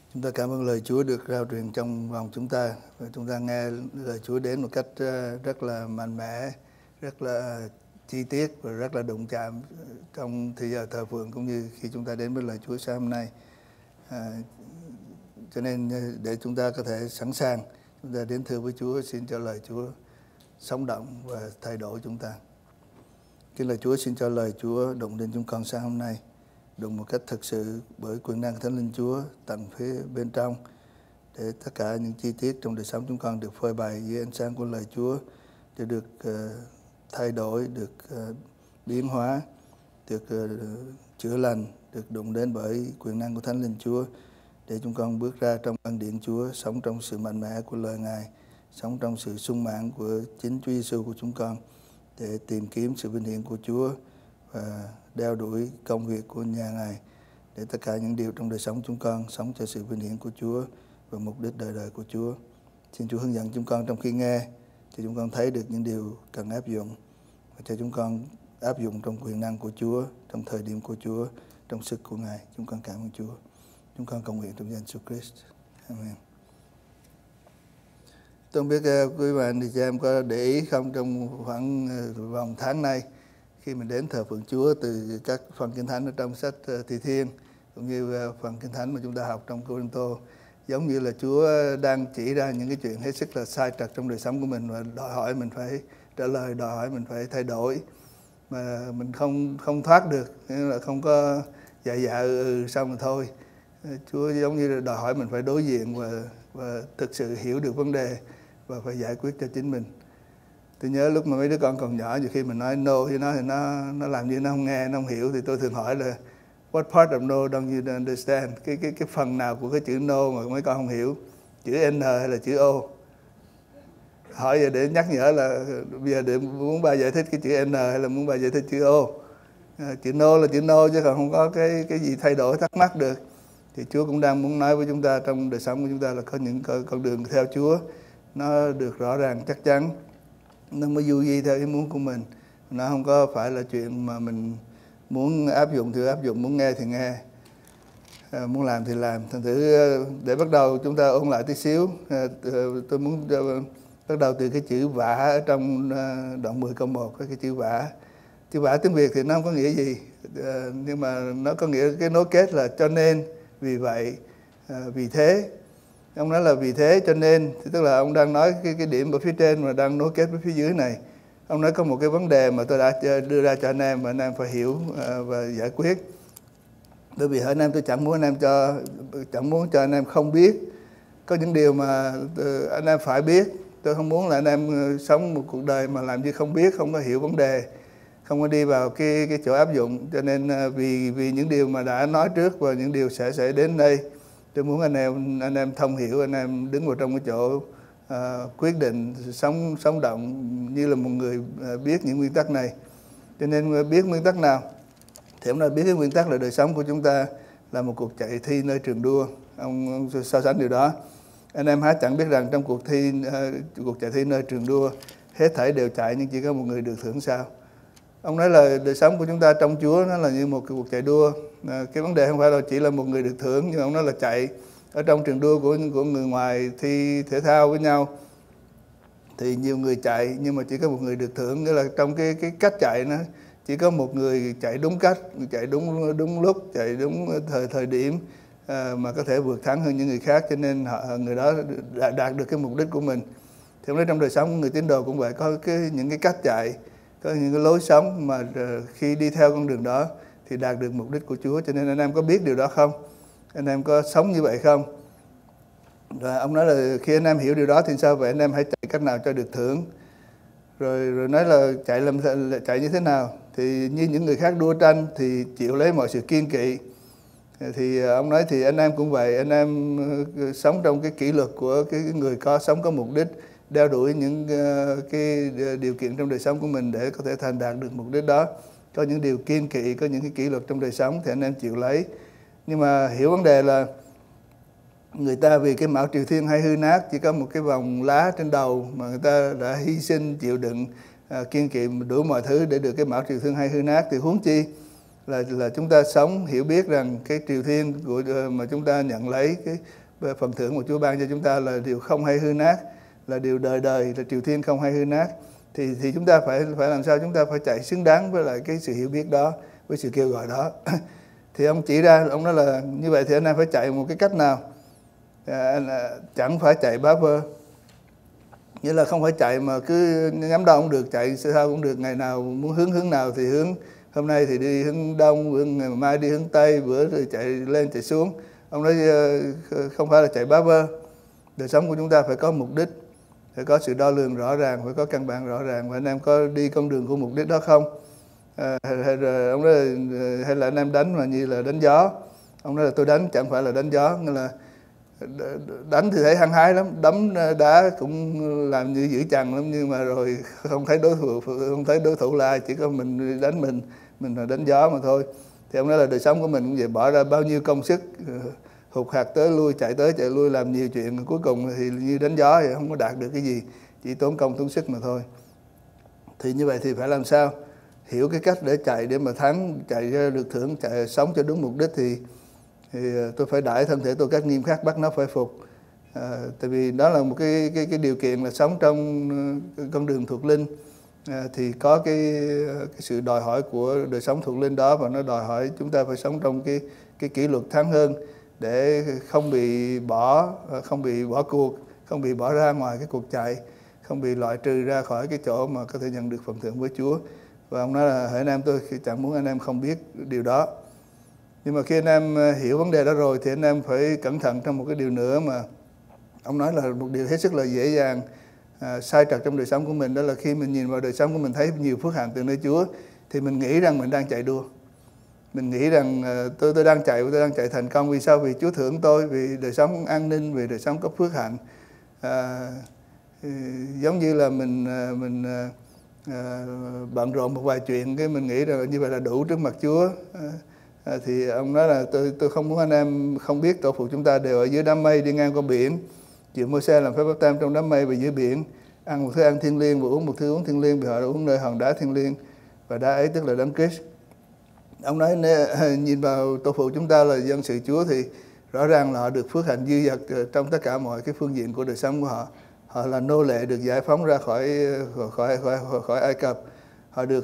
Chúng ta cảm ơn lời Chúa được rao truyền trong vòng chúng ta. Và chúng ta nghe lời Chúa đến một cách rất là mạnh mẽ, rất là chi tiết và rất là đụng chạm trong thời giờ thờ phượng cũng như khi chúng ta đến với lời Chúa sáng hôm nay. Cho nên để chúng ta có thể sẵn sàng, chúng ta đến thưa với Chúa, xin cho lời Chúa sống động và thay đổi chúng ta. Kính lời Chúa, xin cho lời Chúa động đến chúng con sáng hôm nay, đụng một cách thực sự bởi quyền năng Thánh Linh Chúa tận phía bên trong, để tất cả những chi tiết trong đời sống chúng con được phơi bày dưới ánh sáng của lời Chúa, để được thay đổi, được biến hóa, được chữa lành, được đụng đến bởi quyền năng của Thánh Linh Chúa, để chúng con bước ra trong ân điển Chúa, sống trong sự mạnh mẽ của lời Ngài, sống trong sự sung mãn của chính Chúa Giêsu của chúng con, để tìm kiếm sự vinh hiển của Chúa và đeo đuổi công việc của nhà Ngài, để tất cả những điều trong đời sống chúng con sống cho sự vinh hiển của Chúa và mục đích đời đời của Chúa. Xin Chúa hướng dẫn chúng con trong khi nghe, cho chúng con thấy được những điều cần áp dụng, và cho chúng con áp dụng trong quyền năng của Chúa, trong thời điểm của Chúa, trong sức của Ngài. Chúng con cảm ơn Chúa. Chúng con cầu nguyện trong danh Jesus Christ. Amen. Tôi không biết quý bạn thì chị em có để ý không, trong khoảng vòng tháng nay, khi mình đến thờ phượng Chúa từ các phần Kinh Thánh ở trong sách Thi Thiên cũng như phần Kinh Thánh mà chúng ta học trong Cô-rinh-tô, giống như là Chúa đang chỉ ra những cái chuyện hết sức là sai trật trong đời sống của mình và đòi hỏi mình phải trả lời, đòi hỏi mình phải thay đổi, mà mình không thoát được, nên là không có dạ xong rồi thôi. Chúa giống như là đòi hỏi mình phải đối diện và thực sự hiểu được vấn đề và phải giải quyết cho chính mình. Tôi nhớ lúc mà mấy đứa con còn nhỏ, nhiều khi mình nói no với nó thì nó làm như nó không nghe, nó không hiểu, thì tôi thường hỏi là what part of no don't you understand? Cái phần nào của cái chữ no mà mấy con không hiểu? Chữ N hay là chữ O? Hỏi vậy để nhắc nhở là bây giờ để muốn bà giải thích cái chữ N hay là muốn bà giải thích chữ O? Chữ no là chữ no chứ còn không có cái gì thay đổi thắc mắc được. Thì Chúa cũng đang muốn nói với chúng ta trong đời sống của chúng ta là có những con đường theo Chúa nó được rõ ràng chắc chắn, nó mới du di theo ý muốn của mình, nó không có phải là chuyện mà mình muốn áp dụng thì áp dụng, muốn nghe thì nghe, muốn làm thì làm. Thành thử để bắt đầu chúng ta ôn lại tí xíu, tôi muốn bắt đầu từ cái chữ vả ở trong đoạn 10 câu 1, cái chữ vả. Chữ vả tiếng Việt thì nó không có nghĩa gì, nhưng mà nó có nghĩa cái nối kết là cho nên, vì vậy, vì thế. Ông nói là vì thế cho nên, thì tức là ông đang nói cái điểm ở phía trên mà đang nối kết với phía dưới này. Ông nói có một cái vấn đề mà tôi đã đưa ra cho anh em và anh em phải hiểu và giải quyết. Bởi vì anh em tôi chẳng muốn cho anh em không biết. Có những điều mà anh em phải biết. Tôi không muốn là anh em sống một cuộc đời mà làm như không biết, không có hiểu vấn đề, không có đi vào cái chỗ áp dụng. Cho nên vì những điều mà đã nói trước và những điều sẽ đến đây, tôi muốn anh em thông hiểu, anh em đứng vào trong cái chỗ quyết định sống động như là một người biết những nguyên tắc này. Cho nên biết nguyên tắc nào? Thì ông đã biết cái nguyên tắc là đời sống của chúng ta là một cuộc chạy thi nơi trường đua. Ông so sánh điều đó. Anh em há chẳng biết rằng trong cuộc chạy thi nơi trường đua, hết thảy đều chạy nhưng chỉ có một người được thưởng sao? Ông nói là đời sống của chúng ta trong Chúa nó là như một cái cuộc chạy đua. Cái vấn đề không phải là chỉ là một người được thưởng, nhưng ông nói là chạy ở trong trường đua của người ngoài thi thể thao với nhau thì nhiều người chạy nhưng mà chỉ có một người được thưởng. Nghĩa là trong cái cách chạy nó chỉ có một người chạy đúng cách, chạy đúng lúc, chạy đúng thời điểm mà có thể vượt thắng hơn những người khác, cho nên người đó đạt được cái mục đích của mình. Thì nói trong đời sống của người tín đồ cũng vậy, có những cái cách chạy, có những cái lối sống mà khi đi theo con đường đó thì đạt được mục đích của Chúa. Cho nên anh em có biết điều đó không? Anh em có sống như vậy không? Và ông nói là khi anh em hiểu điều đó thì sao vậy? Anh em hãy chạy cách nào cho được thưởng. Rồi nói là chạy như thế nào? Thì như những người khác đua tranh thì chịu lấy mọi sự kiên kỵ. Thì ông nói thì anh em cũng vậy, anh em sống trong cái kỷ luật của cái người sống có mục đích, đeo đuổi những cái điều kiện trong đời sống của mình để có thể thành đạt được mục đích đó. Có những điều kiên kỵ, có những cái kỷ luật trong đời sống thì anh em chịu lấy. Nhưng mà hiểu vấn đề là người ta vì cái mão triều thiên hay hư nát, chỉ có một cái vòng lá trên đầu mà người ta đã hy sinh, chịu đựng, kiên kỵ đủ mọi thứ để được cái mão triều thiên hay hư nát, thì huống chi là chúng ta sống hiểu biết rằng cái triều thiên của mà chúng ta nhận lấy cái phần thưởng mà Chúa ban cho chúng ta là điều không hay hư nát, là điều đời đời, là triều thiên không hay hư nát. Thì chúng ta phải làm sao? Chúng ta phải chạy xứng đáng với lại cái sự hiểu biết đó, với sự kêu gọi đó. Thì ông chỉ ra, ông nói là như vậy thì anh em phải chạy một cái cách nào? Chẳng phải chạy bá vơ, nghĩa là không phải chạy mà cứ nhắm đâu cũng được, chạy sao cũng được, ngày nào muốn hướng nào thì hướng. Hôm nay thì đi hướng đông, ngày mai đi hướng tây, bữa rồi chạy lên chạy xuống. Ông nói không phải là chạy bá vơ. Đời sống của chúng ta phải có mục đích, phải có sự đo lường rõ ràng, phải có căn bản rõ ràng. Và anh em có đi con đường của mục đích đó không? Ông nói hay là anh em đánh mà như là đánh gió. Ông nói là tôi đánh chẳng phải là đánh gió, nghĩa là đánh thì thấy hăng hái lắm, đấm đá cũng làm như giữ chằn lắm, nhưng mà rồi không thấy đối thủ là ai, chỉ có mình đánh mình là đánh gió mà thôi. Thì ông nói là đời sống của mình cũng vậy, bỏ ra bao nhiêu công sức, hụt hạt tới lui, chạy tới chạy lui, làm nhiều chuyện, cuối cùng thì như đánh gió vậy, không có đạt được cái gì, chỉ tốn công tốn sức mà thôi. Thì như vậy thì phải làm sao? Hiểu cái cách để chạy, để mà thắng, chạy được thưởng, chạy sống cho đúng mục đích thì tôi phải đãi thân thể tôi cách nghiêm khắc, bắt nó phải phục. Tại vì đó là một cái điều kiện là sống trong con đường thuộc linh, thì có cái sự đòi hỏi của đời sống thuộc linh đó, và nó đòi hỏi chúng ta phải sống trong cái kỷ luật thắng hơn, để không bị bỏ cuộc, không bị bỏ ra ngoài cái cuộc chạy, không bị loại trừ ra khỏi cái chỗ mà có thể nhận được phần thưởng với Chúa. Và ông nói là hỡi anh em, tôi chẳng muốn anh em không biết điều đó. Nhưng mà khi anh em hiểu vấn đề đó rồi thì anh em phải cẩn thận trong một cái điều nữa mà ông nói là một điều hết sức là dễ dàng sai trật trong đời sống của mình. Đó là khi mình nhìn vào đời sống của mình thấy nhiều phước hạnh từ nơi Chúa thì mình nghĩ rằng mình đang chạy đua. Mình nghĩ rằng tôi đang chạy thành công. Vì sao? Vì Chúa thưởng tôi, vì đời sống an ninh, vì đời sống có phước hạnh. Giống như là mình bận rộn một vài chuyện, cái mình nghĩ rằng như vậy là đủ trước mặt Chúa. Thì ông nói là tôi không muốn anh em không biết tổ phụ chúng ta đều ở dưới đám mây đi ngang qua biển, chịu Môi-se làm phép báp têm trong đám mây và dưới biển, ăn một thứ ăn thiêng liêng và uống một thứ uống thiêng liêng, vì họ đã uống nơi hòn đá thiêng liêng, và đá ấy tức là Đấng Christ. Ông nói nhìn vào tổ phụ chúng ta là dân sự Chúa thì rõ ràng là họ được phước hạnh dư dật trong tất cả mọi cái phương diện của đời sống của họ. Họ là nô lệ được giải phóng ra khỏi Ai Cập. Họ được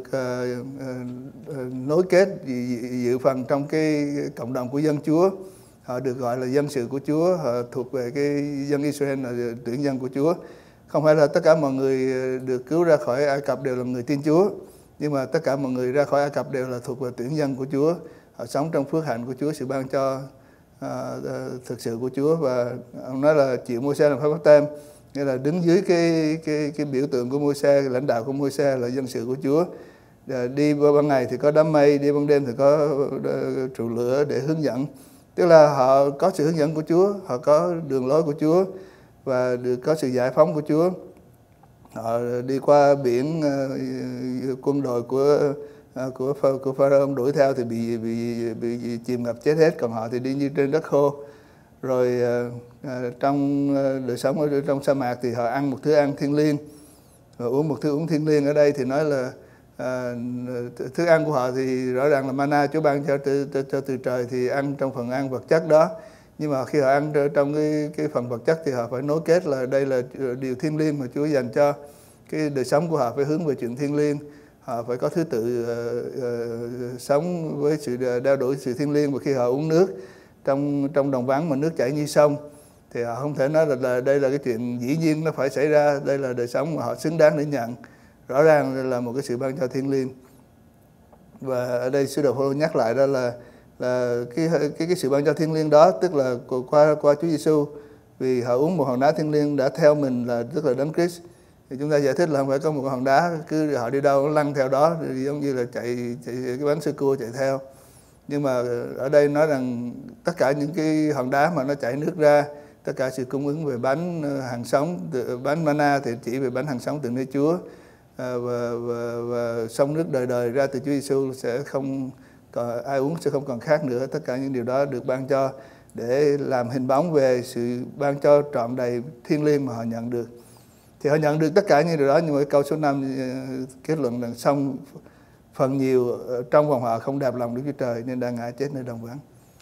nối kết dự phần trong cái cộng đồng của dân Chúa. Họ được gọi là dân sự của Chúa. Họ thuộc về cái dân Israel, là tuyển dân của Chúa. Không phải là tất cả mọi người được cứu ra khỏi Ai Cập đều là người tin Chúa, nhưng mà tất cả mọi người ra khỏi Ai Cập đều là thuộc về tuyển dân của Chúa. Họ sống trong phước hạnh của Chúa, sự ban cho thực sự của Chúa. Và ông nói là chịu Môi-se làm phép báp têm, nghĩa là đứng dưới cái biểu tượng của Môi-se, lãnh đạo của Môi-se là dân sự của Chúa. Đi ban ngày thì có đám mây, đi ban đêm thì có trụ lửa để hướng dẫn. Tức là họ có sự hướng dẫn của Chúa, họ có đường lối của Chúa và được có sự giải phóng của Chúa. Họ đi qua biển, quân đội của Pharaoh đuổi theo thì bị chìm ngập chết hết, còn họ thì đi như trên đất khô. Rồi trong đời sống ở trong sa mạc thì họ ăn một thứ ăn thiêng liêng và uống một thứ uống thiêng liêng. Ở đây thì nói là thức ăn của họ thì rõ ràng là mana Chúa ban cho từ trời, thì ăn trong phần ăn vật chất đó. Nhưng mà khi họ ăn trong cái phần vật chất thì họ phải nối kết là đây là điều thiêng liêng mà Chúa dành cho cái đời sống của họ, phải hướng về chuyện thiêng liêng. Họ phải có thứ tự sống với sự đeo đuổi sự thiêng liêng. Và khi họ uống nước trong đồng vắng mà nước chảy như sông thì họ không thể nói là đây là cái chuyện dĩ nhiên nó phải xảy ra. Đây là đời sống mà họ xứng đáng để nhận. Rõ ràng là một cái sự ban cho thiêng liêng. Và ở đây sứ đồ Phaolô nhắc lại đó là cái sự ban cho thiêng liêng đó, tức là qua Chúa Giêsu, vì họ uống một hòn đá thiêng liêng đã theo mình, là tức là Đấng Christ. Thì chúng ta giải thích là không phải có một hòn đá cứ họ đi đâu nó lăn theo đó, giống như là chạy cái bánh sơ cua chạy theo. Nhưng mà ở đây nói rằng tất cả những cái hòn đá mà nó chảy nước ra, tất cả sự cung ứng về bánh hằng sống, bánh mana thì chỉ về bánh hằng sống từ nơi Chúa, và sông nước đời đời ra từ Chúa Giêsu sẽ không còn ai uống, sẽ không còn khác nữa. Tất cả những điều đó được ban cho để làm hình bóng về sự ban cho trọn đầy thiêng liêng mà họ nhận được. Thì họ nhận được tất cả những điều đó, nhưng mà câu số 5 kết luận rằng xong phần nhiều trong vòng họ không đẹp lòng Đức Chúa Trời nên đã ngã chết nơi đồng vắng.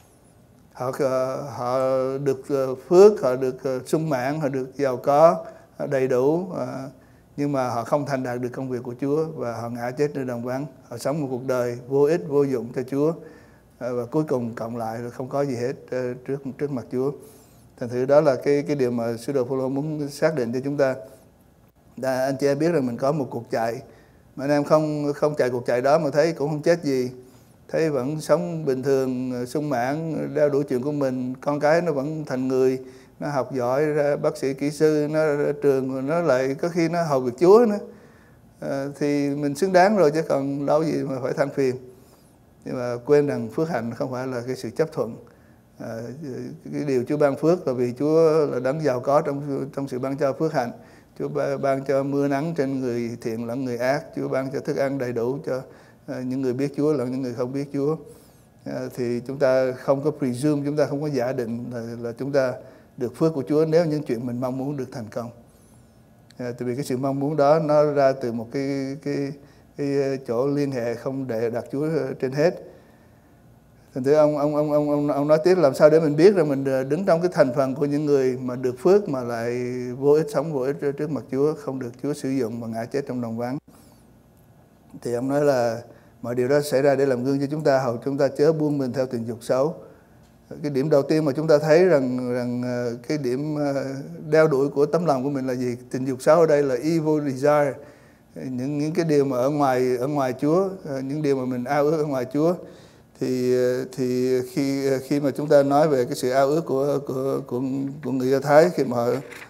Họ được phước, họ được sung mãn, họ được giàu có đầy đủ, nhưng mà họ không thành đạt được công việc của Chúa và họ ngã chết nơi đồng vắng. Họ sống một cuộc đời vô ích, vô dụng cho Chúa, và cuối cùng cộng lại là không có gì hết trước mặt Chúa. Thành thử đó là cái điều mà sứ đồ Phaolô muốn xác định cho chúng ta. Anh chị em biết rằng mình có một cuộc chạy, mà anh em không chạy cuộc chạy đó mà thấy cũng không chết gì, thấy vẫn sống bình thường, sung mãn, đeo đuổi chuyện của mình, con cái nó vẫn thành người, nó học giỏi, ra bác sĩ, kỹ sư, nó ra trường, nó lại có khi nó hầu việc Chúa nữa, thì mình xứng đáng rồi chứ còn đâu gì mà phải than phiền. Nhưng mà quên rằng phước hạnh không phải là cái sự chấp thuận. Cái điều Chúa ban phước là vì Chúa là đấng giàu có trong sự ban cho phước hạnh. Chúa ban cho mưa nắng trên người thiện lẫn người ác. Chúa ban cho thức ăn đầy đủ cho những người biết Chúa lẫn những người không biết Chúa. Thì chúng ta không có presume, chúng ta không có giả định là chúng ta được phước của Chúa nếu những chuyện mình mong muốn được thành công. Tại vì cái sự mong muốn đó nó ra từ một cái chỗ liên hệ không để đặt Chúa trên hết. Thành thử ông nói tiếp, làm sao để mình biết rằng mình đứng trong cái thành phần của những người mà được phước mà lại vô ích, sống vô ích trước mặt Chúa, không được Chúa sử dụng mà ngã chết trong đồng vắng. Thì ông nói là mọi điều đó xảy ra để làm gương cho chúng ta, hầu chúng ta chớ buông mình theo tình dục xấu. Cái điểm đầu tiên mà chúng ta thấy rằng cái điểm đeo đuổi của tấm lòng của mình là gì? Tình dục xấu ở đây là evil desire, những cái điều mà ở ngoài Chúa, những điều mà mình ao ước ở ngoài Chúa. Thì khi mà chúng ta nói về cái sự ao ước của người Do Thái, khi mà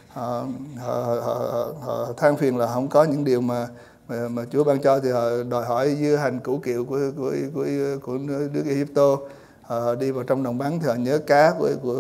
họ than phiền là không có những điều mà Chúa ban cho, thì họ đòi hỏi dư hành cũ kiệu của nước Ai-Cập. Họ đi vào trong đồng vắng thì họ nhớ cá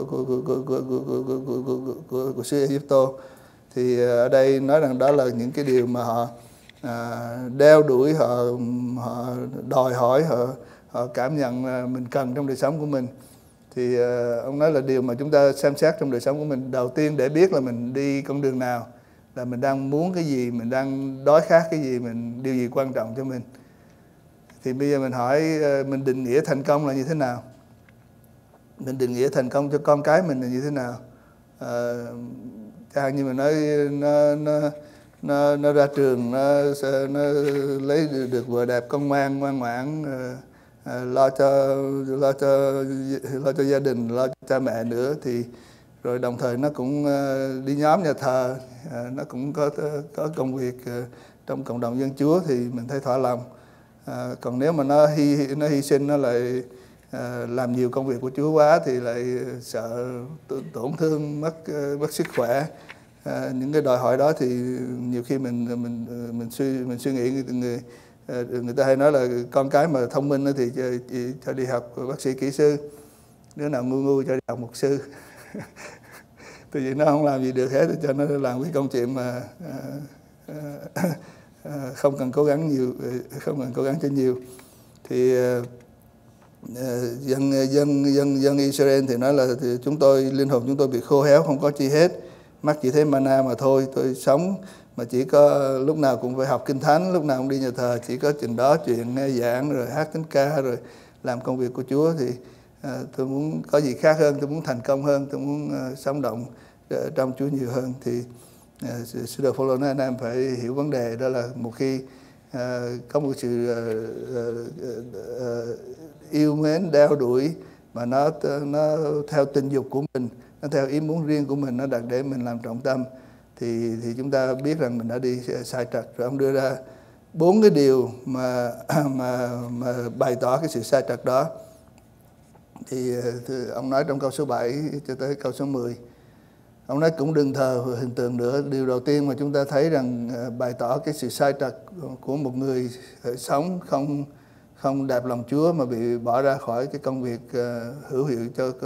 của xứ Ai-Cập. Thì ở đây nói rằng đó là những cái điều mà họ đeo đuổi, họ đòi hỏi, họ cảm nhận mình cần trong đời sống của mình. Thì ông nói là điều mà chúng ta xem xét trong đời sống của mình đầu tiên để biết là mình đi con đường nào, là mình đang muốn cái gì, mình đang đói khát cái gì, điều gì quan trọng cho mình. Thì bây giờ mình hỏi, mình định nghĩa thành công là như thế nào? Mình định nghĩa thành công cho con cái mình là như thế nào? Chẳng như mình nói nó ra trường, nó lấy được vợ đẹp, con ngoan ngoãn, lo cho gia đình, lo cho cha mẹ nữa, thì rồi đồng thời nó cũng đi nhóm nhà thờ, nó cũng có công việc trong cộng đồng dân Chúa, thì mình thấy thỏa lòng. Còn nếu mà nó hy sinh, nó lại làm nhiều công việc của Chúa quá thì lại sợ tổn thương, mất sức khỏe. Những cái đòi hỏi đó thì nhiều khi mình suy nghĩ, người ta hay nói là con cái mà thông minh thì cho đi học bác sĩ, kỹ sư, đứa nào ngu cho đi học mục sư. Tại vì nó không làm gì được hết, cho nó làm cái công chuyện mà không cần cố gắng nhiều, không cần cố gắng cho nhiều. Thì dân Israel thì nói là thì linh hồn chúng tôi bị khô héo, không có chi hết, mắt chỉ thấy mana mà thôi. Tôi sống mà chỉ có lúc nào cũng phải học kinh thánh, lúc nào cũng đi nhà thờ, chỉ có chừng đó chuyện nghe giảng rồi hát thánh ca rồi làm công việc của Chúa. Thì tôi muốn có gì khác hơn, tôi muốn thành công hơn, tôi muốn sống động trong Chúa nhiều hơn. Thì sứ đồ Phaolô nói anh em phải hiểu vấn đề đó là một khi có một sự yêu mến, đeo đuổi mà nó theo tình dục của mình, nó theo ý muốn riêng của mình, nó đặt để mình làm trọng tâm, thì chúng ta biết rằng mình đã đi sai trật. Rồi ông đưa ra 4 cái điều mà bày tỏ cái sự sai trật đó. Thì ông nói trong câu số 7 cho tới câu số 10. Ông nói cũng đừng thờ hình tượng nữa. Điều đầu tiên mà chúng ta thấy rằng bày tỏ cái sự sai trật của một người sống không đẹp lòng Chúa mà bị bỏ ra khỏi cái công việc hữu hiệu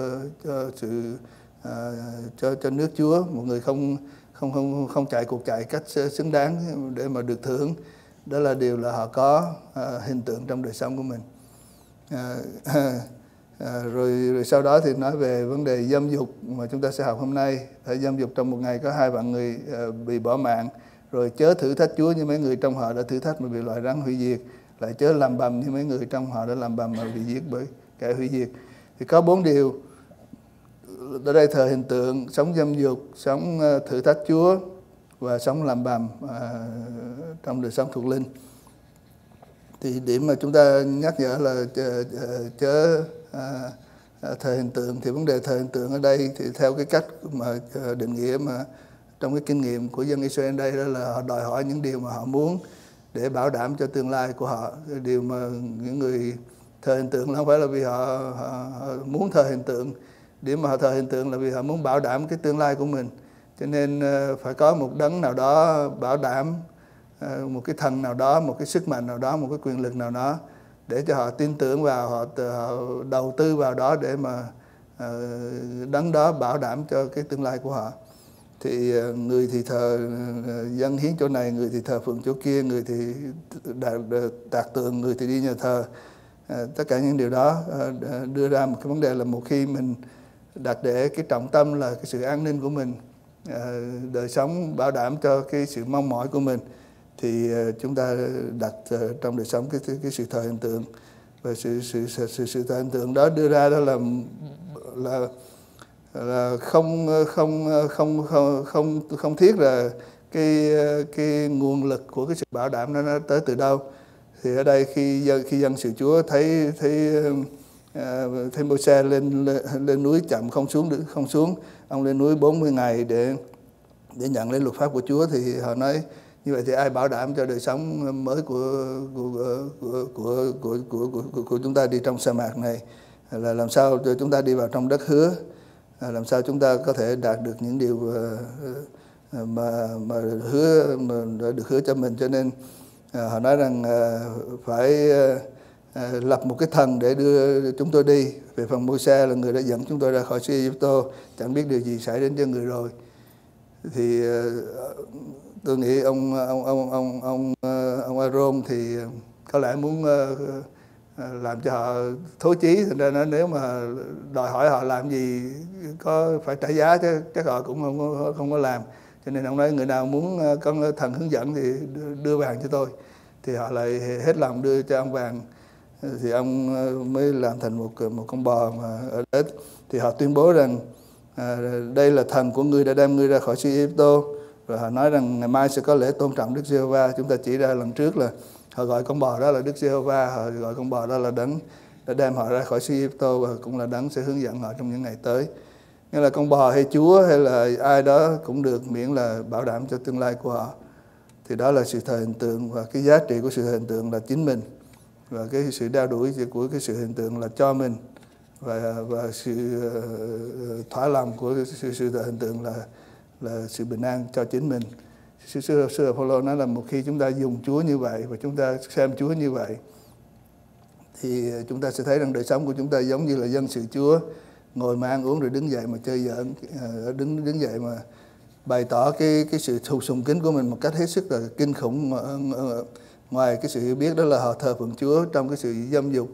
cho nước Chúa, một người không chạy cuộc chạy cách xứng đáng để mà được thưởng, đó là điều là họ có hình tượng trong đời sống của mình. Rồi sau đó thì nói về vấn đề dâm dục mà chúng ta sẽ học hôm nay. Tại dâm dục trong một ngày có 2 vạn người bị bỏ mạng. Rồi chớ thử thách Chúa như mấy người trong họ đã thử thách mà bị loại rắn hủy diệt. lại chớ làm bầm như mấy người trong họ đã làm bầm mà bị giết bởi kẻ hủy diệt. Thì có 4 điều ở đây: thờ hình tượng, sống dâm dục, sống thử thách Chúa và sống làm bầm trong đời sống thuộc linh. Thì điểm mà chúng ta nhắc nhở là chớ thờ hình tượng, thì vấn đề thờ hình tượng ở đây thì theo cái cách mà định nghĩa mà trong cái kinh nghiệm của dân Israel đây, đó là họ đòi hỏi những điều mà họ muốn để bảo đảm cho tương lai của họ. Điều mà những người thờ hình tượng không phải là vì họ muốn thờ hình tượng. Điểm mà họ thờ hình tượng là vì họ muốn bảo đảm cái tương lai của mình. Cho nên phải có một đấng nào đó bảo đảm, một cái thần nào đó, một cái sức mạnh nào đó, một cái quyền lực nào đó để cho họ tin tưởng vào, họ đầu tư vào đó để mà đấng đó bảo đảm cho cái tương lai của họ. Thì người thì thờ dâng hiến chỗ này, người thì thờ phượng chỗ kia, người thì tạc tượng, người thì đi nhà thờ. Tất cả những điều đó đưa ra một cái vấn đề là một khi mình đặt để cái trọng tâm là cái sự an ninh của mình, đời sống bảo đảm cho cái sự mong mỏi của mình, thì chúng ta đặt trong đời sống cái sự thờ hình tượng. Và sự thờ hình tượng đó đưa ra đó là không thiết là cái nguồn lực của cái sự bảo đảm nó tới từ đâu. Thì ở đây khi dân sự Chúa thấy Môi-se lên núi chậm không xuống, ông lên núi 40 ngày để nhận lấy luật pháp của Chúa, thì họ nói như vậy thì ai bảo đảm cho đời sống mới của chúng ta đi trong sa mạc này, là làm sao cho chúng ta đi vào trong đất hứa, làm sao chúng ta có thể đạt được những điều mà đã được hứa cho mình. Cho nên họ nói rằng phải lập một cái thần để đưa chúng tôi đi. Về phần Môi-se là người đã dẫn chúng tôi ra khỏi xứ Ai-cập, chẳng biết điều gì xảy đến cho người rồi. Thì tôi nghĩ ông A-rôn thì có lẽ muốn làm cho họ thối chí, thành ra nếu mà đòi hỏi họ làm gì có phải trả giá chứ chắc họ cũng không có làm. Cho nên ông nói người nào muốn con thần hướng dẫn thì đưa vàng cho tôi. Thì họ lại hết lòng đưa cho ông vàng, thì ông mới làm thành một con bò mà ở đấy. Thì họ tuyên bố rằng đây là thần của ngươi đã đem ngươi ra khỏi xứ Ai-cập. Và họ nói rằng ngày mai sẽ có lễ tôn trọng Đức Giê-hô-va. Chúng ta chỉ ra lần trước là họ gọi con bò đó là Đức Giê-hô-va, họ gọi con bò đó là đấng đã đem họ ra khỏi xứ Ai-cập và cũng là đấng sẽ hướng dẫn họ trong những ngày tới. Nghĩa là con bò hay Chúa hay là ai đó cũng được, miễn là bảo đảm cho tương lai của họ. Thì đó là sự thờ hình tượng, và cái giá trị của sự thờ hình tượng là chính mình, và cái sự đeo đuổi của cái sự hình tượng là cho mình, và sự thỏa lòng của sự thờ hình tượng là sự bình an cho chính mình. Sư Apollo nói là một khi chúng ta dùng Chúa như vậy và chúng ta xem Chúa như vậy, thì chúng ta sẽ thấy rằng đời sống của chúng ta giống như là dân sự Chúa, ngồi mà ăn uống rồi đứng dậy mà chơi giỡn, đứng dậy mà bày tỏ cái sự sùng kính của mình một cách hết sức là kinh khủng. Ngoài cái sự hiểu biết đó là họ thờ phượng Chúa trong cái sự dâm dục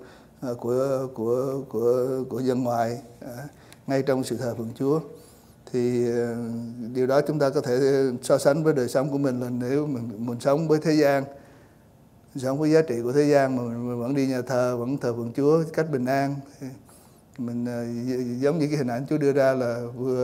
của dân ngoại, ngay trong sự thờ phượng Chúa. Thì điều đó chúng ta có thể so sánh với đời sống của mình, là nếu mình sống với thế gian, sống với giá trị của thế gian mà mình vẫn đi nhà thờ, vẫn thờ phượng Chúa cách bình an, thì mình giống như cái hình ảnh Chúa đưa ra là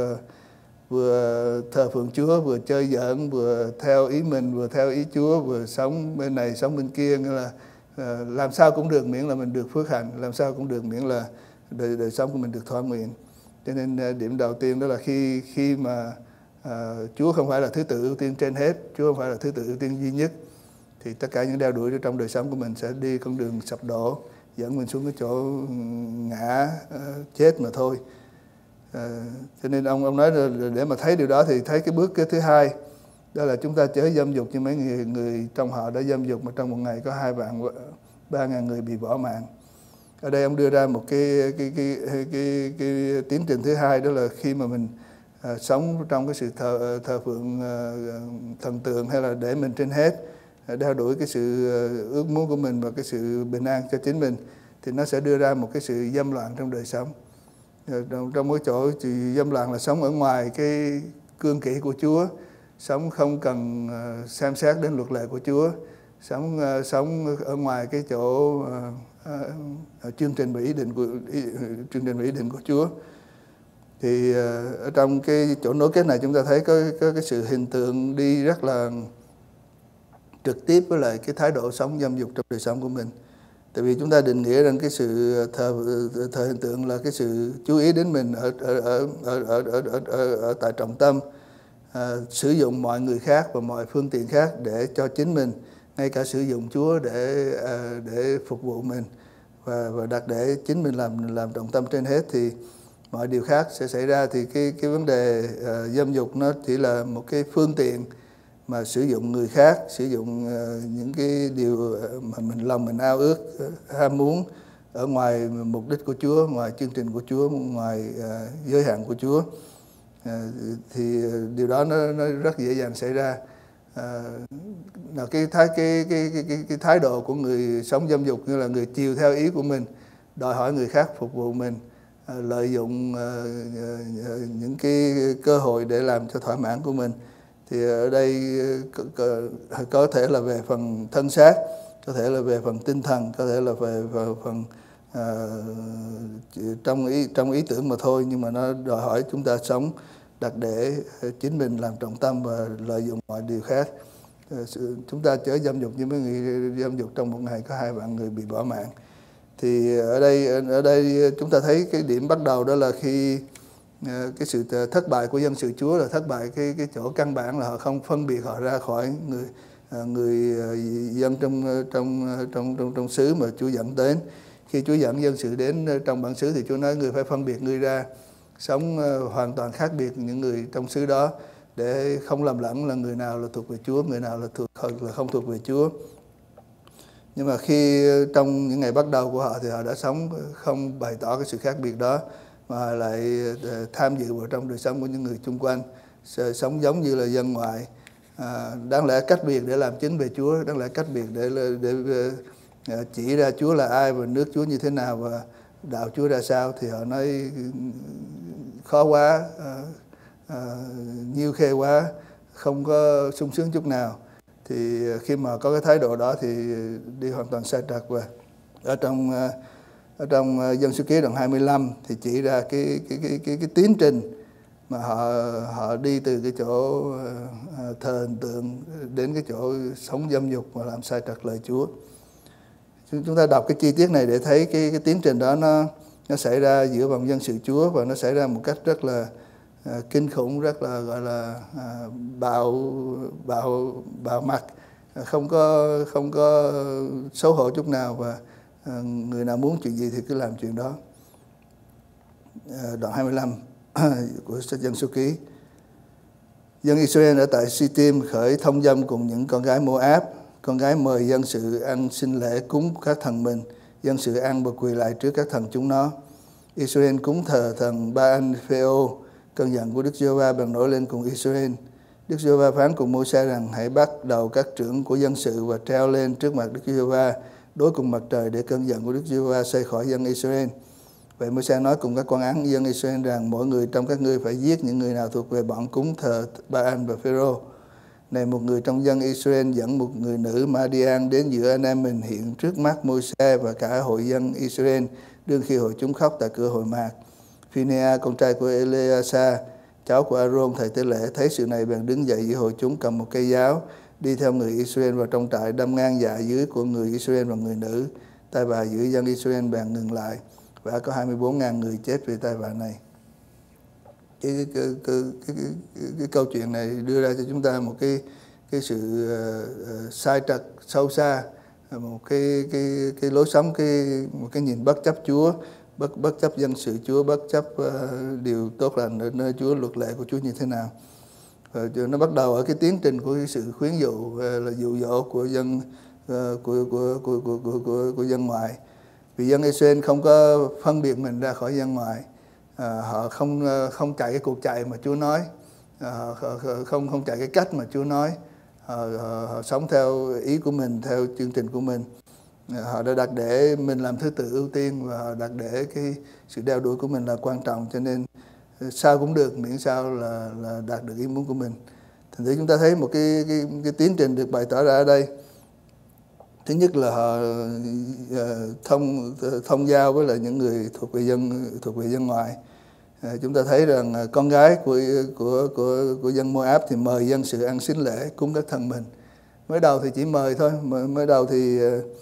vừa thờ phượng Chúa, vừa chơi giỡn, vừa theo ý mình, vừa theo ý Chúa, vừa sống bên này sống bên kia. Nghĩa là làm sao cũng được miễn là mình được phước hạnh, làm sao cũng được miễn là đời sống của mình được thỏa nguyện. Cho nên điểm đầu tiên đó là khi mà Chúa không phải là thứ tự ưu tiên trên hết, Chúa không phải là thứ tự ưu tiên duy nhất, thì tất cả những đeo đuổi trong đời sống của mình sẽ đi con đường sập đổ, dẫn mình xuống cái chỗ ngã chết mà thôi. Cho nên ông nói là để mà thấy điều đó thì thấy cái bước thứ hai, đó là chúng ta chớ dâm dục như mấy người trong họ đã dâm dục, mà trong một ngày có 3.000 người bị bỏ mạng. Ở đây ông đưa ra một cái tiến trình thứ hai, đó là khi mà mình sống trong cái sự thờ phượng thần tượng, hay là để mình trên hết, đeo đuổi cái sự ước muốn của mình và cái sự bình an cho chính mình, thì nó sẽ đưa ra một cái sự dâm loạn trong đời sống. Trong mỗi chỗ sự dâm loạn là sống ở ngoài cái cương kỷ của Chúa, sống không cần xem xét đến luật lệ của Chúa, sống ở ngoài cái chỗ chương trình và ý định của Chúa. Thì ở trong cái chỗ nối kết này chúng ta thấy có cái sự hình tượng đi rất là trực tiếp với lại cái thái độ sống dâm dục trong đời sống của mình. Tại vì chúng ta định nghĩa rằng cái sự thờ hình tượng là cái sự chú ý đến mình ở tại trọng tâm, sử dụng mọi người khác và mọi phương tiện khác để cho chính mình, ngay cả sử dụng Chúa để phục vụ mình và đặt để chính mình làm trọng tâm trên hết, thì mọi điều khác sẽ xảy ra. Thì cái vấn đề dâm dục nó chỉ là một cái phương tiện mà sử dụng người khác, sử dụng những cái điều mà lòng mình ao ước, ham muốn ở ngoài mục đích của Chúa, ngoài chương trình của Chúa, ngoài giới hạn của Chúa. Thì điều đó nó rất dễ dàng xảy ra. Là cái thái độ của người sống dâm dục như là người chiều theo ý của mình, đòi hỏi người khác phục vụ mình, lợi dụng những cái cơ hội để làm cho thỏa mãn của mình. Thì ở đây có thể là về phần thân xác, có thể là về phần tinh thần, có thể là về phần trong ý tưởng mà thôi, nhưng mà nó đòi hỏi chúng ta sống đặt để chính mình làm trọng tâm và lợi dụng mọi điều khác. Chúng ta chớ dâm dục như mấy người dâm dục trong một ngày có 2 vạn người bị bỏ mạng. Thì ở đây chúng ta thấy cái điểm bắt đầu đó là khi cái sự thất bại của dân sự Chúa là thất bại cái chỗ căn bản là họ không phân biệt họ ra khỏi người dân trong xứ mà Chúa dẫn đến. Khi Chúa dẫn dân sự đến trong bản xứ thì Chúa nói người phải phân biệt người ra, sống hoàn toàn khác biệt những người trong xứ đó, để không lầm lẫn là người nào là thuộc về Chúa, người nào là không thuộc về Chúa. Nhưng mà khi trong những ngày bắt đầu của họ thì họ đã sống không bày tỏ cái sự khác biệt đó, mà lại tham dự vào trong đời sống của những người chung quanh, sống giống như là dân ngoại. Đáng lẽ cách biệt để làm chứng về Chúa, đáng lẽ cách biệt để chỉ ra Chúa là ai và nước Chúa như thế nào và đạo Chúa ra sao, thì họ nói khó quá, nhiêu khê quá, không có sung sướng chút nào. Thì khi mà có cái thái độ đó thì đi hoàn toàn sai trật. Và ở trong Dân Số Ký đoạn 25 thì chỉ ra cái tiến trình mà họ đi từ cái chỗ thờ hình tượng đến cái chỗ sống dâm dục và làm sai trật lời Chúa. Chúng ta đọc cái chi tiết này để thấy cái tiến trình đó nó xảy ra giữa vòng dân sự Chúa, và nó xảy ra một cách rất là kinh khủng, rất là gọi là bạo mặt, không có xấu hổ chút nào, và người nào muốn chuyện gì thì cứ làm chuyện đó. Đoạn 25 của sách Dân Số Ký. Dân Israel ở tại Shittim khởi thông dâm cùng những con gái Moab. Con gái mời dân sự ăn xin lễ cúng các thần mình. Dân sự ăn và quỳ lại trước các thần chúng nó. Israel cúng thờ thần Baal-phêu. Cơn giận của Đức Giê-hô-va bèn nổi lên cùng Israel. Đức Giê-hô-va phán cùng Môi-se rằng hãy bắt đầu các trưởng của dân sự và treo lên trước mặt Đức Giê-hô-va đối cùng mặt trời, để cơn giận của Đức Giê-hô-va xây khỏi dân Israel. Vậy Môi-se nói cùng các quan án dân Israel rằng mỗi người trong các ngươi phải giết những người nào thuộc về bọn cúng thờ Baal và Phêrô. Này một người trong dân Israel dẫn một người nữ Madian đến giữa anh em mình hiện trước mắt Môi-se và cả hội dân Israel, đương khi hội chúng khóc tại cửa hội mạc. Phinea con trai của Eleasa, cháu của Aaron thầy tế lễ, thấy sự này bèn đứng dậy giữa hội chúng, cầm một cây giáo, đi theo người Israel vào trong trại, đâm ngang dạ dưới của người Israel và người nữ. Tai vạ giữa dân Israel bèn ngừng lại, và có 24.000 người chết vì tai vạ này. Cái câu chuyện này đưa ra cho chúng ta một cái sự sai trật sâu xa, một cái lối sống, một cái nhìn bất chấp Chúa, bất chấp dân sự Chúa, bất chấp điều tốt lành ở nơi Chúa, luật lệ của Chúa như thế nào. Nó bắt đầu ở cái tiến trình của cái sự khuyến dụ, là dụ dỗ của dân của dân ngoại. Vì dân Israel không có phân biệt mình ra khỏi dân ngoại. Họ không chạy cái cuộc chạy mà Chúa nói, không chạy cái cách mà Chúa nói. Họ sống theo ý của mình, theo chương trình của mình. Họ đã đặt để mình làm thứ tự ưu tiên, và họ đặt để cái sự đeo đuổi của mình là quan trọng, cho nên sao cũng được, miễn sao là đạt được ý muốn của mình. Thành thử chúng ta thấy một cái tiến trình được bày tỏ ra ở đây. Thứ nhất là họ thông giao với lại những người thuộc về dân ngoại. Chúng ta thấy rằng con gái của dân Moab thì mời dân sự ăn sính lễ cúng các thần mình. Mới đầu thì chỉ mời thôi, mới đầu thì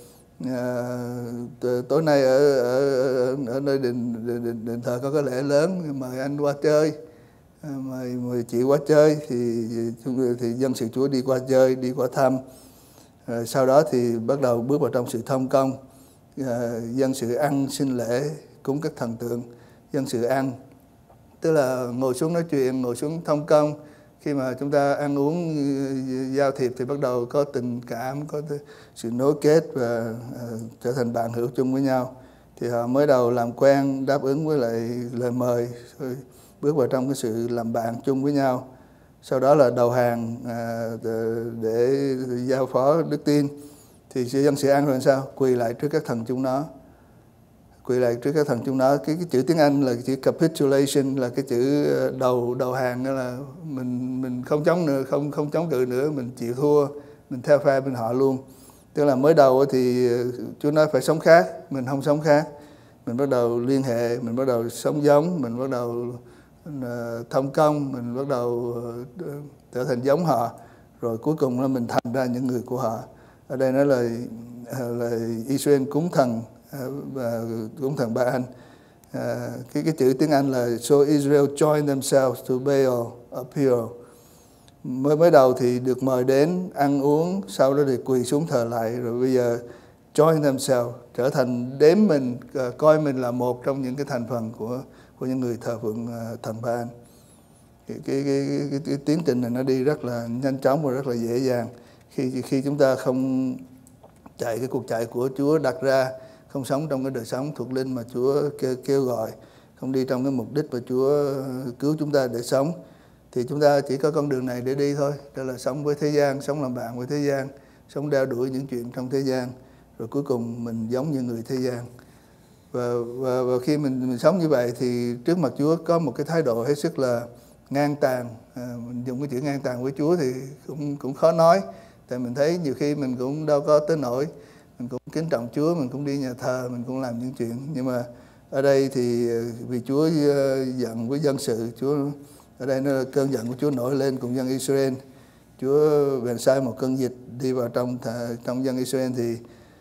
tối nay ở nơi đền thờ có cái lễ lớn, mời anh qua chơi, mời chị qua chơi, thì dân sự Chúa đi qua chơi, đi qua thăm. Rồi sau đó thì bắt đầu bước vào trong sự thông công, dân sự ăn xin lễ cúng các thần tượng. Dân sự ăn tức là ngồi xuống nói chuyện, ngồi xuống thông công. Khi mà chúng ta ăn uống giao thiệp thì bắt đầu có tình cảm, có sự nối kết và trở thành bạn hữu chung với nhau. Thì họ mới đầu làm quen, đáp ứng với lại lời mời, rồi bước vào trong cái sự làm bạn chung với nhau. Sau đó là đầu hàng để giao phó đức tin. Thì dân sẽ ăn rồi sao? Quỳ lại trước các thần chúng nó. Quỳ lại trước các thần chúng nó. Cái chữ tiếng Anh là chữ capitulation, là cái chữ đầu hàng, đó là mình không chống nữa, không chống cự nữa, mình chịu thua, mình theo phe bên họ luôn. Tức là mới đầu thì Chúa nói phải sống khác, mình không sống khác. Mình bắt đầu liên hệ, mình bắt đầu sống giống, mình bắt đầu thông công, mình bắt đầu trở thành giống họ, rồi cuối cùng là mình thành ra những người của họ. Ở đây nói là Israel cúng thần và cúng thần Ba-an. Cái chữ tiếng Anh là so Israel joined themselves to Baal of Peor. Mới đầu thì được mời đến ăn uống, sau đó thì quỳ xuống thờ lại, rồi bây giờ join themselves, trở thành đếm mình, coi mình là một trong những cái thành phần của những người thờ phượng thần Ba-an. Cái tiến trình này nó đi rất là nhanh chóng và rất là dễ dàng khi chúng ta không chạy cái cuộc chạy của Chúa đặt ra, không sống trong cái đời sống thuộc linh mà Chúa kêu gọi, không đi trong cái mục đích mà Chúa cứu chúng ta để sống, thì chúng ta chỉ có con đường này để đi thôi. Đó là sống với thế gian, sống làm bạn với thế gian, sống đeo đuổi những chuyện trong thế gian, rồi cuối cùng mình giống như người thế gian. Và khi mình sống như vậy thì trước mặt Chúa có một cái thái độ hết sức là ngang tàn. Mình dùng cái chữ ngang tàn với Chúa thì cũng khó nói, tại mình thấy nhiều khi mình cũng đâu có tới nỗi, mình cũng kính trọng Chúa, mình cũng đi nhà thờ, mình cũng làm những chuyện. Nhưng mà ở đây thì vì Chúa giận với dân sự, Chúa ở đây nó là cơn giận của Chúa nổi lên cùng dân Israel. Chúa bèn sai một cơn dịch đi vào trong dân Israel, thì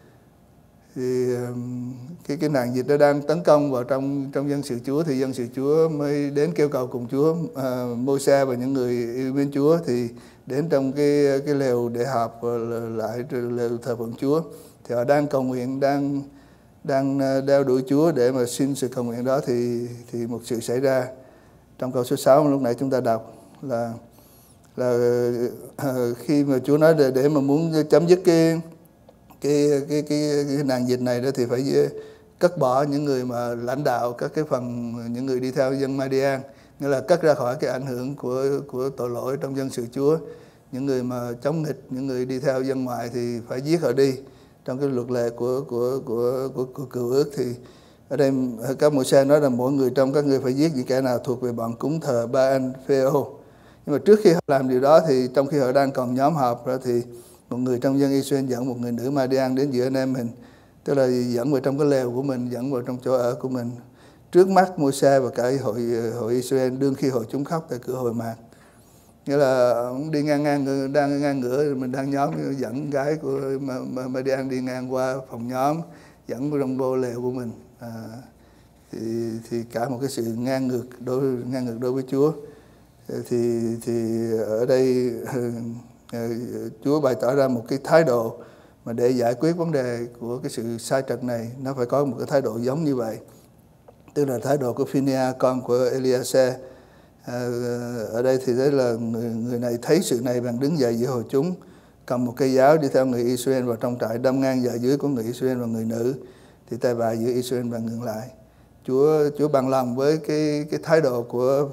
cái nạn dịch đó đang tấn công vào trong dân sự Chúa, thì dân sự Chúa mới đến kêu cầu cùng Chúa. Môi-se và những người yêu mến Chúa thì đến trong cái lều để họp lại, lều thờ phượng Chúa, thì họ đang cầu nguyện, đang đeo đuổi Chúa để mà xin sự cầu nguyện đó, thì một sự xảy ra. Trong câu số 6 lúc nãy chúng ta đọc là khi mà Chúa nói để mà muốn chấm dứt cái nạn dịch này đó, thì phải cắt bỏ những người mà lãnh đạo các cái phần, những người đi theo dân Madian, nghĩa là cắt ra khỏi cái ảnh hưởng của tội lỗi trong dân sự Chúa. Những người mà chống nghịch, những người đi theo dân ngoại thì phải giết họ đi. Trong cái luật lệ của cựu ước thì ở đây các Môi-se nói là mỗi người trong các ngươi phải giết những kẻ nào thuộc về bọn cúng thờ Ba-an Phê-ô. Nhưng mà trước khi họ làm điều đó thì trong khi họ đang còn nhóm họp đó, thì một người trong dân Israel dẫn một người nữ Madian đến giữa anh em mình, tức là dẫn vào trong cái lều của mình, dẫn vào trong chỗ ở của mình, trước mắt Môi-se và cả hội Israel, đương khi hội chúng khóc tại cửa hội mạc. Nghĩa là ông đi đang ngang ngửa, mình đang nhóm, dẫn gái của Madian đi ngang qua phòng nhóm, dẫn vào trong vô lều của mình. Thì cả một cái sự ngang ngược đối với Chúa. Thì ở đây Chúa bày tỏ ra một cái thái độ mà để giải quyết vấn đề của cái sự sai trật này, nó phải có một cái thái độ giống như vậy, tức là thái độ của Phinea, con của Eliase. Ở đây thì thấy là người này thấy sự này bèn đứng dậy giữa hội chúng, cầm một cây giáo đi theo người Israel vào trong trại, đâm ngang dạ dưới của người Israel và người nữ, thì tay bài giữa Israel bèn ngừng lại. Chúa bằng lòng với cái thái độ của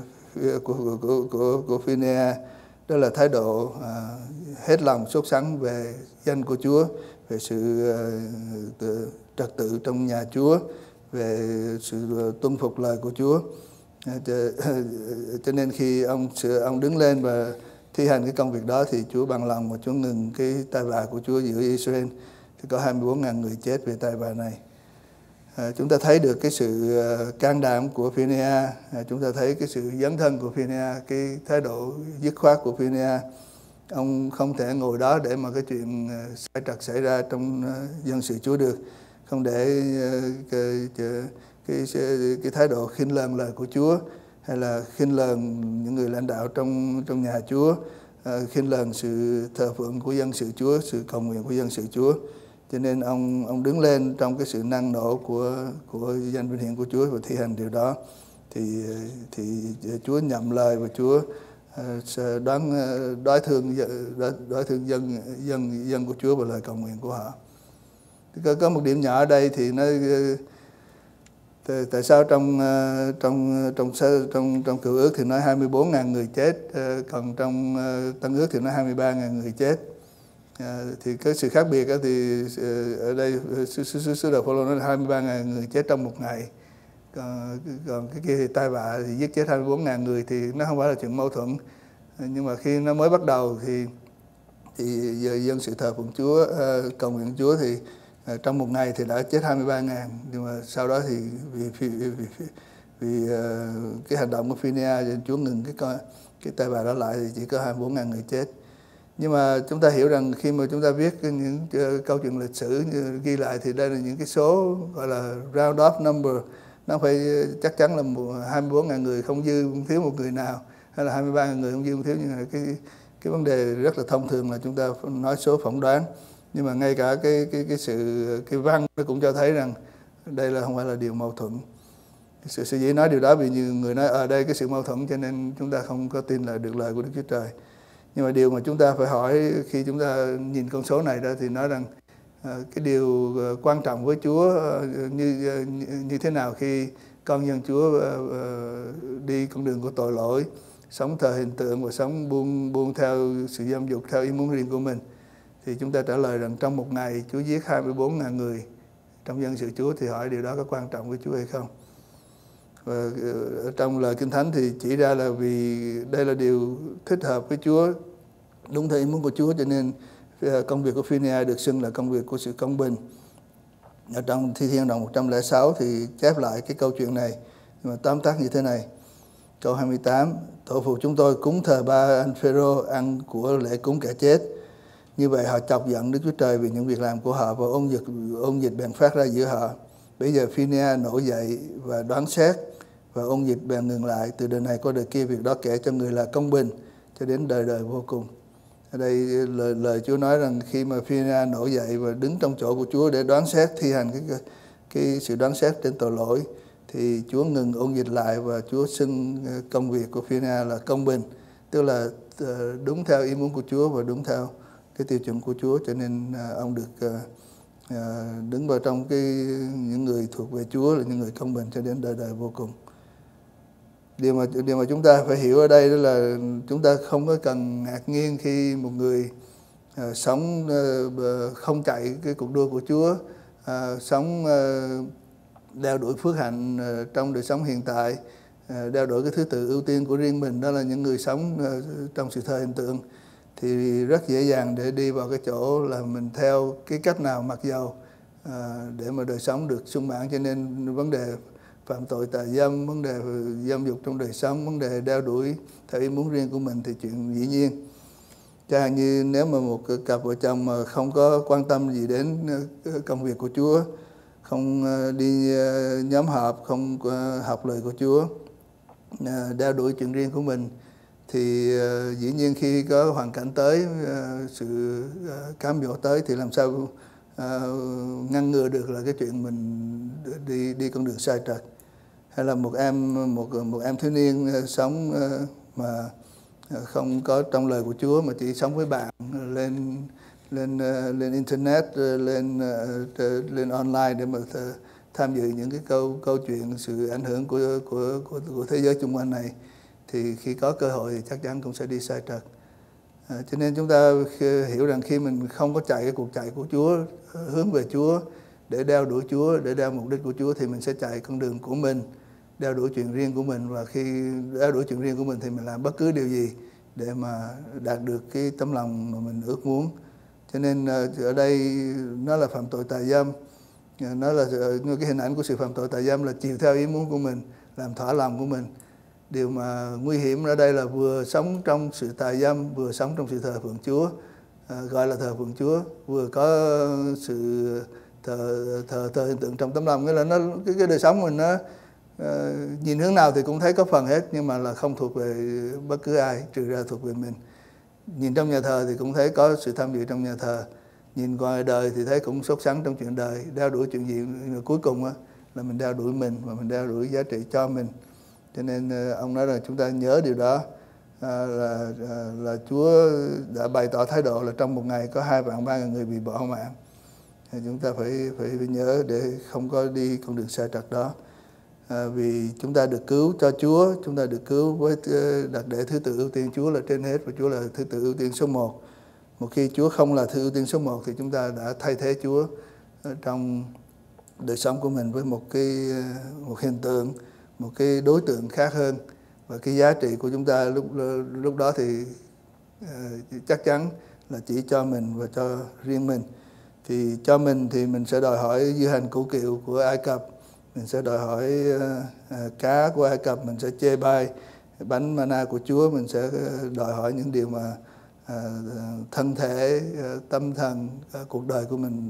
Phinea, đó là thái độ hết lòng sốt sắng về danh của Chúa, về sự trật tự trong nhà Chúa, về sự tuân phục lời của Chúa. Cho nên khi ông đứng lên và thi hành cái công việc đó thì Chúa bằng lòng và Chúa ngừng cái tay vạ của Chúa giữa Israel. thì có 24.000 người chết về tai vạ này. Chúng ta thấy được cái sự can đảm của Phinehas, chúng ta thấy cái sự dấn thân của Phinehas, cái thái độ dứt khoát của Phinehas. Ông không thể ngồi đó để mà cái chuyện sai trật xảy ra trong dân sự Chúa được, không để cái thái độ khinh lờn lời của Chúa, hay là khinh lờn những người lãnh đạo trong nhà Chúa, khinh lờn sự thờ phượng của dân sự Chúa, sự cầu nguyện của dân sự Chúa. Cho nên ông đứng lên trong cái sự năng nổ của danh vinh hiển của Chúa và thi hành điều đó. Thì Chúa nhậm lời và Chúa đối thương dân của Chúa và lời cầu nguyện của họ. Có một điểm nhỏ ở đây thì nó tại sao trong Cựu Ước thì nói 24.000 người chết, còn trong Tân Ước thì nói 23.000 người chết. Thì cái sự khác biệt thì ở đây sứ đồ Phaolô nói là 23.000 người chết trong một ngày, còn cái kia thì tai vạ thì giết chết 24.000 người, thì nó không phải là chuyện mâu thuẫn. Nhưng mà khi nó mới bắt đầu thì giờ dân sự thờ phượng Chúa, cầu nguyện Chúa thì trong một ngày thì đã chết 23.000, nhưng mà sau đó thì vì cái hành động của Phinehas, Chúa ngừng cái tai vạ đó lại thì chỉ có 24.000 người chết. Nhưng mà chúng ta hiểu rằng khi mà chúng ta viết những câu chuyện lịch sử ghi lại thì đây là những cái số gọi là round off number, nó phải chắc chắn là 24.000 người không dư không thiếu một người nào, hay là 23.000 người không dư không thiếu, nhưng mà cái vấn đề rất là thông thường là chúng ta nói số phỏng đoán. Nhưng mà ngay cả cái văn nó cũng cho thấy rằng đây là không phải là điều mâu thuẫn. Sự dĩ nói điều đó vì nhiều người nói ở đây cái sự mâu thuẫn cho nên chúng ta không có tin là được lời của Đức Chúa Trời. Nhưng mà điều mà chúng ta phải hỏi khi chúng ta nhìn con số này đó thì nói rằng cái điều quan trọng với Chúa như thế nào khi con dân Chúa đi con đường của tội lỗi, sống thờ hình tượng và sống buông theo sự dâm dục, theo ý muốn riêng của mình. Thì chúng ta trả lời rằng trong một ngày Chúa giết 24.000 người trong dân sự Chúa, thì hỏi điều đó có quan trọng với Chúa hay không? Và trong lời Kinh Thánh thì chỉ ra là vì đây là điều thích hợp với Chúa, đúng theo ý muốn của Chúa, cho nên công việc của Phinehas được xưng là công việc của sự công bình. Ở trong Thi Thiên đoạn 106 thì chép lại cái câu chuyện này, nhưng mà tóm tắt như thế này. Câu 28: Tổ phụ chúng tôi cúng thờ ba anh Phêrô ăn của lễ cúng kẻ chết. Như vậy họ chọc giận Đức Chúa Trời vì những việc làm của họ, và ôn dịch bèn phát ra giữa họ. Bây giờ Phinehas nổi dậy và đoán xét, và ôn dịch bèn ngừng lại. Từ đời này qua đời kia, việc đó kể cho người là công bình cho đến đời đời vô cùng. Ở đây lời Chúa nói rằng khi mà Phinehas nổi dậy và đứng trong chỗ của Chúa để đoán xét, thi hành cái sự đoán xét trên tội lỗi, thì Chúa ngừng ôn dịch lại, và Chúa xưng công việc của Phinehas là công bình, tức là đúng theo ý muốn của Chúa và đúng theo cái tiêu chuẩn của Chúa. Cho nên ông được đứng vào trong những người thuộc về Chúa là những người công bình cho đến đời đời vô cùng. Điều mà chúng ta phải hiểu ở đây đó là chúng ta không có cần ngạc nhiên khi một người sống không chạy cái cuộc đua của Chúa, sống đeo đuổi phước hạnh trong đời sống hiện tại, đeo đuổi cái thứ tự ưu tiên của riêng mình, đó là những người sống trong sự thờ hình tượng, thì rất dễ dàng để đi vào cái chỗ là mình theo cái cách nào mặc dầu để mà đời sống được sung mãn. Cho nên vấn đề phạm tội tà dâm, vấn đề dâm dục trong đời sống, vấn đề đeo đuổi theo ý muốn riêng của mình thì chuyện dĩ nhiên. Chẳng hạn như nếu mà một cặp vợ chồng mà không có quan tâm gì đến công việc của Chúa, không đi nhóm họp, không học lời của Chúa, đeo đuổi chuyện riêng của mình, thì dĩ nhiên khi có hoàn cảnh tới, sự cám dỗ tới, thì làm sao ngăn ngừa được là cái chuyện mình đi con đường sai trật. Hay là một em thiếu niên sống mà không có trong lời của Chúa, mà chỉ sống với bạn lên internet, lên online để mà tham dự những cái câu chuyện, sự ảnh hưởng của thế giới xung quanh này, thì khi có cơ hội thì chắc chắn cũng sẽ đi sai trật. Cho nên chúng ta hiểu rằng khi mình không có chạy cái cuộc chạy của Chúa, hướng về Chúa để đeo đuổi Chúa, để đeo mục đích của Chúa, thì mình sẽ chạy con đường của mình, đeo đuổi chuyện riêng của mình. Và khi đeo đuổi chuyện riêng của mình thì mình làm bất cứ điều gì để mà đạt được cái tấm lòng mà mình ước muốn. Cho nên ở đây nó là phạm tội tà dâm, nó là cái hình ảnh của sự phạm tội tà dâm là chiều theo ý muốn của mình, làm thỏa lòng của mình. Điều mà nguy hiểm ở đây là vừa sống trong sự tà dâm, vừa sống trong sự thờ phượng Chúa, gọi là thờ phượng Chúa, vừa có sự thờ hiện tượng trong tấm lòng. Nghĩa là nó cái đời sống mình nó nhìn hướng nào thì cũng thấy có phần hết, nhưng mà là không thuộc về bất cứ ai, trừ ra thuộc về mình. Nhìn trong nhà thờ thì cũng thấy có sự tham dự trong nhà thờ, nhìn ngoài đời thì thấy cũng sốt sắng trong chuyện đời, đeo đuổi chuyện gì, nhưng cuối cùng là mình đeo đuổi mình và mình đeo đuổi giá trị cho mình. Cho nên ông nói là chúng ta nhớ điều đó, là Chúa đã bày tỏ thái độ là trong một ngày có 2.300.000 người bị bỏ mạng. Thì chúng ta phải nhớ để không có đi con đường sai trật đó. Vì chúng ta được cứu cho Chúa, chúng ta được cứu với đặt để thứ tự ưu tiên Chúa là trên hết, và Chúa là thứ tự ưu tiên số 1. Một khi Chúa không là thứ ưu tiên số 1 thì chúng ta đã thay thế Chúa trong đời sống của mình với một hiện tượng, một cái đối tượng khác hơn. Và cái giá trị của chúng ta lúc đó thì chắc chắn là chỉ cho mình và cho riêng mình. Thì cho mình thì mình sẽ đòi hỏi dư hành củ kiệu của Ai Cập, mình sẽ đòi hỏi cá của Ai Cập, mình sẽ chê bai bánh mana của Chúa, mình sẽ đòi hỏi những điều mà thân thể, tâm thần, cuộc đời của mình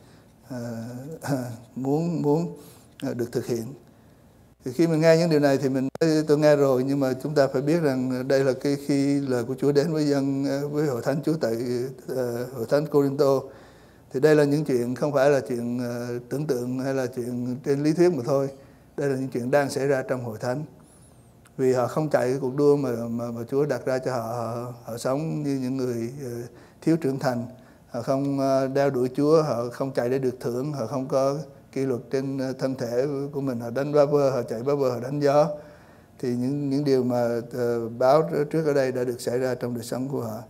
muốn được thực hiện. Thì khi mình nghe những điều này thì tôi nghe rồi, nhưng mà chúng ta phải biết rằng đây là khi lời của Chúa đến với hội thánh Chúa tại hội thánh Cô-rinh-tô. Thì đây là những chuyện không phải là chuyện tưởng tượng hay là chuyện trên lý thuyết mà thôi. Đây là những chuyện đang xảy ra trong hội thánh. Vì họ không chạy cái cuộc đua mà Chúa đặt ra cho họ sống như những người thiếu trưởng thành. Họ không đeo đuổi Chúa, họ không chạy để được thưởng, họ không có kỷ luật trên thân thể của mình, họ đánh vá vơ, họ chạy vá vơ, họ đánh gió. Thì những điều mà báo trước ở đây đã được xảy ra trong đời sống của họ.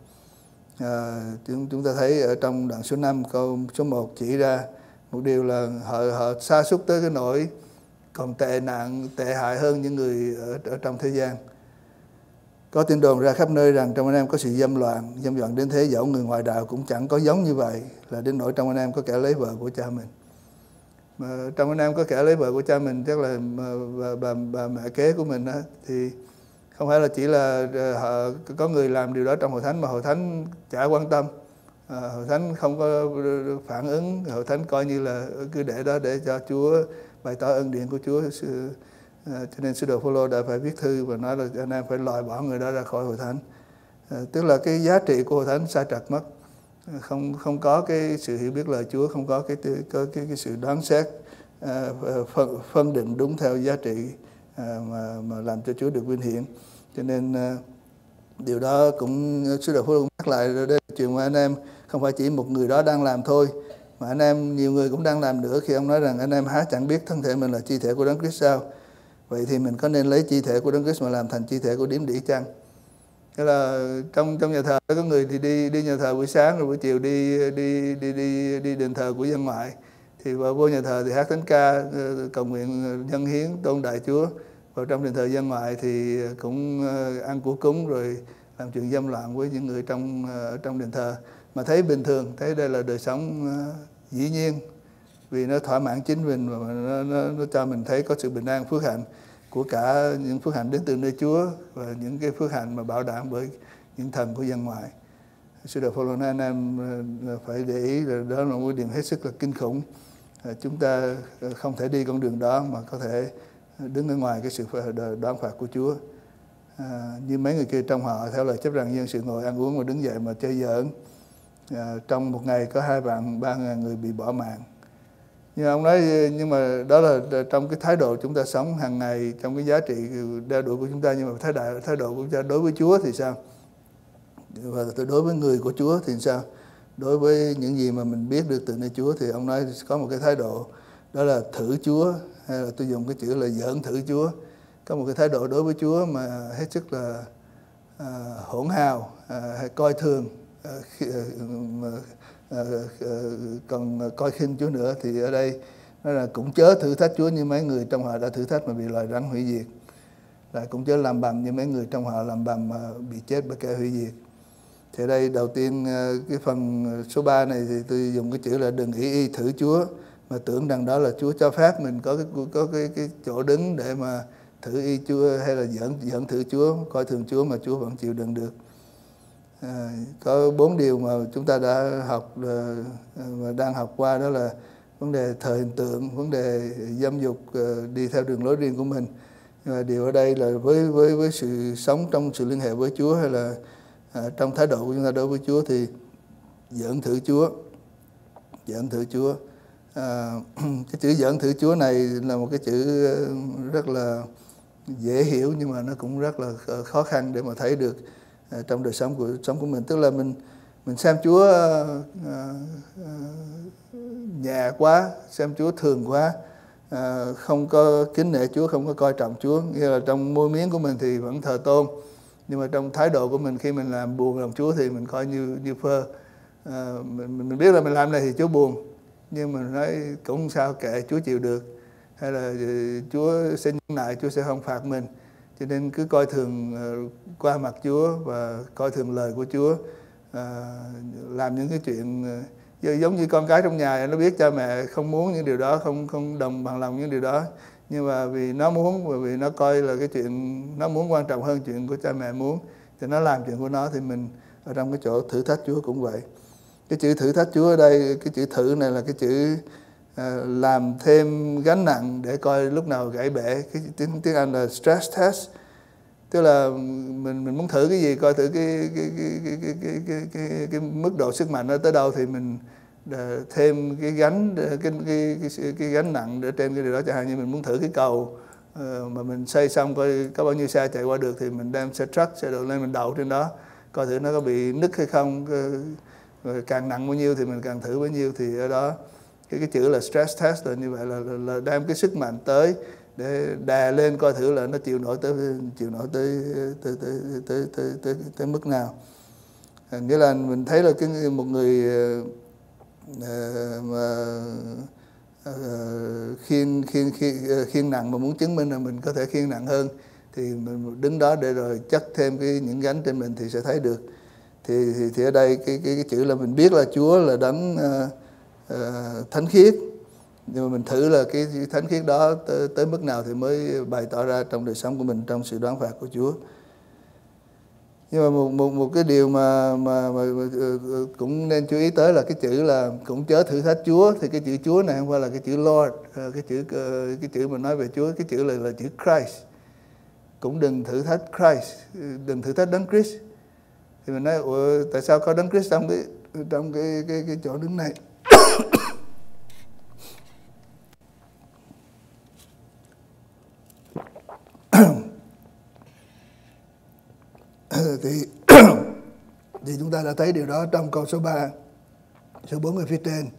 Chúng ta thấy ở trong đoạn số 5 câu số 1 chỉ ra một điều là họ sa sút tới cái nỗi còn tệ hại hơn những người ở trong thế gian. Có tin đồn ra khắp nơi rằng trong anh em có sự dâm loạn đến thế, dẫu người ngoại đạo cũng chẳng có giống như vậy, là đến nỗi trong anh em có kẻ lấy vợ của cha mình. Mà trong anh em có kẻ lấy vợ của cha mình, chắc là bà mẹ kế của mình đó, thì không phải là chỉ là có người làm điều đó trong hội thánh mà hội thánh chả quan tâm, hội thánh không có phản ứng, hội thánh coi như là cứ để đó để cho Chúa bày tỏ ân điển của Chúa. Cho nên sứ đồ Phaolô đã phải viết thư và nói là anh em phải loại bỏ người đó ra khỏi hội thánh. Tức là cái giá trị của hội thánh sa trật mất, không có cái sự hiểu biết lời Chúa, không có cái sự đoán xét, phân định đúng theo giá trị mà làm cho Chúa được vinh hiển. Cho nên điều đó cũng sứ đồ Phaolô cũng nhắc lại rồi. Đây chuyện mà anh em không phải chỉ một người đó đang làm thôi, mà anh em nhiều người cũng đang làm nữa, khi ông nói rằng anh em há chẳng biết thân thể mình là chi thể của Đấng Christ sao? Vậy thì mình có nên lấy chi thể của Đấng Christ mà làm thành chi thể của điếm đỉ chăng? Thế là trong nhà thờ có người thì đi nhà thờ buổi sáng, rồi buổi chiều đi đền thờ của dân ngoại. Thì vào vô nhà thờ thì hát thánh ca, cầu nguyện dâng hiến tôn đại Chúa. Vào trong đền thờ dân ngoại thì cũng ăn của cúng rồi làm chuyện dâm loạn với những người trong đền thờ. Mà thấy bình thường, thấy đây là đời sống dĩ nhiên, vì nó thỏa mãn chính mình và nó cho mình thấy có sự bình an, phước hạnh của cả những phước hạnh đến từ nơi Chúa và những cái phước hạnh mà bảo đảm bởi những thần của dân ngoại. Sứ đồ Phaolô nói anh em phải để ý là đó là một điểm hết sức là kinh khủng. Chúng ta không thể đi con đường đó mà có thể đứng ở ngoài cái sự đoán phạt của Chúa. Như mấy người kia trong họ theo lời chấp rằng dân sự ngồi ăn uống và đứng dậy mà chơi giỡn. Trong một ngày có 2.300.000 người bị bỏ mạng. Nhưng ông nói, nhưng mà đó là trong cái thái độ chúng ta sống hàng ngày, trong cái giá trị đeo đuổi của chúng ta. Nhưng mà thái độ của chúng ta đối với Chúa thì sao? Và đối với người của Chúa thì sao? Đối với những gì mà mình biết được từ nơi Chúa thì ông nói có một cái thái độ, đó là thử Chúa, hay là tôi dùng cái chữ là giỡn thử Chúa. Có một cái thái độ đối với Chúa mà hết sức là hỗn hào, hay coi thường, còn coi khinh Chúa nữa. Thì ở đây nó là cũng chớ thử thách Chúa như mấy người trong họ đã thử thách mà bị loài rắn hủy diệt. Lại cũng chớ làm bầm như mấy người trong họ làm bầm mà bị chết bởi kẻ hủy diệt. Thì ở đây đầu tiên cái phần số 3 này thì tôi dùng cái chữ là đừng ý thử Chúa, mà tưởng rằng đó là Chúa cho phép mình có cái chỗ đứng để mà thử ý Chúa, hay là giỡn thử Chúa, coi thường Chúa mà Chúa vẫn chịu đựng được. Có 4 điều mà chúng ta đã học và đang học qua, đó là vấn đề thờ hình tượng, vấn đề dâm dục, đi theo đường lối riêng của mình. Và điều ở đây là với sự sống trong sự liên hệ với Chúa, hay là trong thái độ của chúng ta đối với Chúa, thì giỡn thử Chúa. Cái chữ giỡn thử Chúa này là một cái chữ rất là dễ hiểu, nhưng mà nó cũng rất là khó khăn để mà thấy được trong đời sống của mình. Tức là mình xem Chúa nhẹ quá, xem Chúa thường quá, không có kính nể Chúa, không có coi trọng Chúa. Nghĩa là trong môi miếng của mình thì vẫn thờ tôn, nhưng mà trong thái độ của mình, khi mình làm buồn lòng Chúa thì mình coi như phơ. Mình biết là mình làm này thì Chúa buồn, nhưng mình nói cũng không sao, kệ, Chúa chịu được, hay là Chúa sẽ nhẫn nại, Chúa sẽ không phạt mình. Cho nên cứ coi thường qua mặt Chúa và coi thường lời của Chúa, làm những cái chuyện giống như con cái trong nhà, nó biết cha mẹ không muốn những điều đó, không đồng bằng lòng những điều đó, nhưng mà vì nó muốn, và vì nó coi là cái chuyện nó muốn quan trọng hơn chuyện của cha mẹ muốn, thì nó làm chuyện của nó. Thì mình ở trong cái chỗ thử thách Chúa cũng vậy. Cái chữ thử thách Chúa ở đây, cái chữ thử này là cái chữ làm thêm gánh nặng để coi lúc nào gãy bể. Cái tiếng Anh là stress test, tức là mình muốn thử cái gì, coi thử cái mức độ sức mạnh nó tới đâu, thì mình thêm cái gánh nặng để trên cái điều đó. Chẳng hạn như mình muốn thử cái cầu mà mình xây xong coi có bao nhiêu xe chạy qua được, thì mình đem xe truck, xe đồ lên mình đậu trên đó, coi thử nó có bị nứt hay không. Rồi càng nặng bao nhiêu thì mình càng thử bấy nhiêu. Thì ở đó cái chữ là stress test là như vậy, là đem cái sức mạnh tới để đè lên, coi thử là nó chịu nổi tới mức nào. Nghĩa là mình thấy là một người mà khiêng nặng mà muốn chứng minh là mình có thể khiêng nặng hơn, thì mình đứng đó để rồi chất thêm những gánh trên mình thì sẽ thấy được. Thì ở đây cái chữ là mình biết là Chúa là đấng thánh khiết, nhưng mà mình thử là cái thánh khiết đó tới mức nào thì mới bày tỏ ra trong đời sống của mình, trong sự đoán phạt của Chúa. Nhưng mà một cái điều mà cũng nên chú ý tới là cái chữ là cũng chớ thử thách Chúa. Thì cái chữ Chúa này không phải là cái chữ Lord, cái chữ mà nói về Chúa, cái chữ là chữ Christ. Cũng đừng thử thách Christ, đừng thử thách Đấng Christ. Thì mình nói tại sao có Đấng Christ trong cái chỗ đứng này? Thì chúng ta đã thấy điều đó trong câu số 3, số 4 ở phía trên.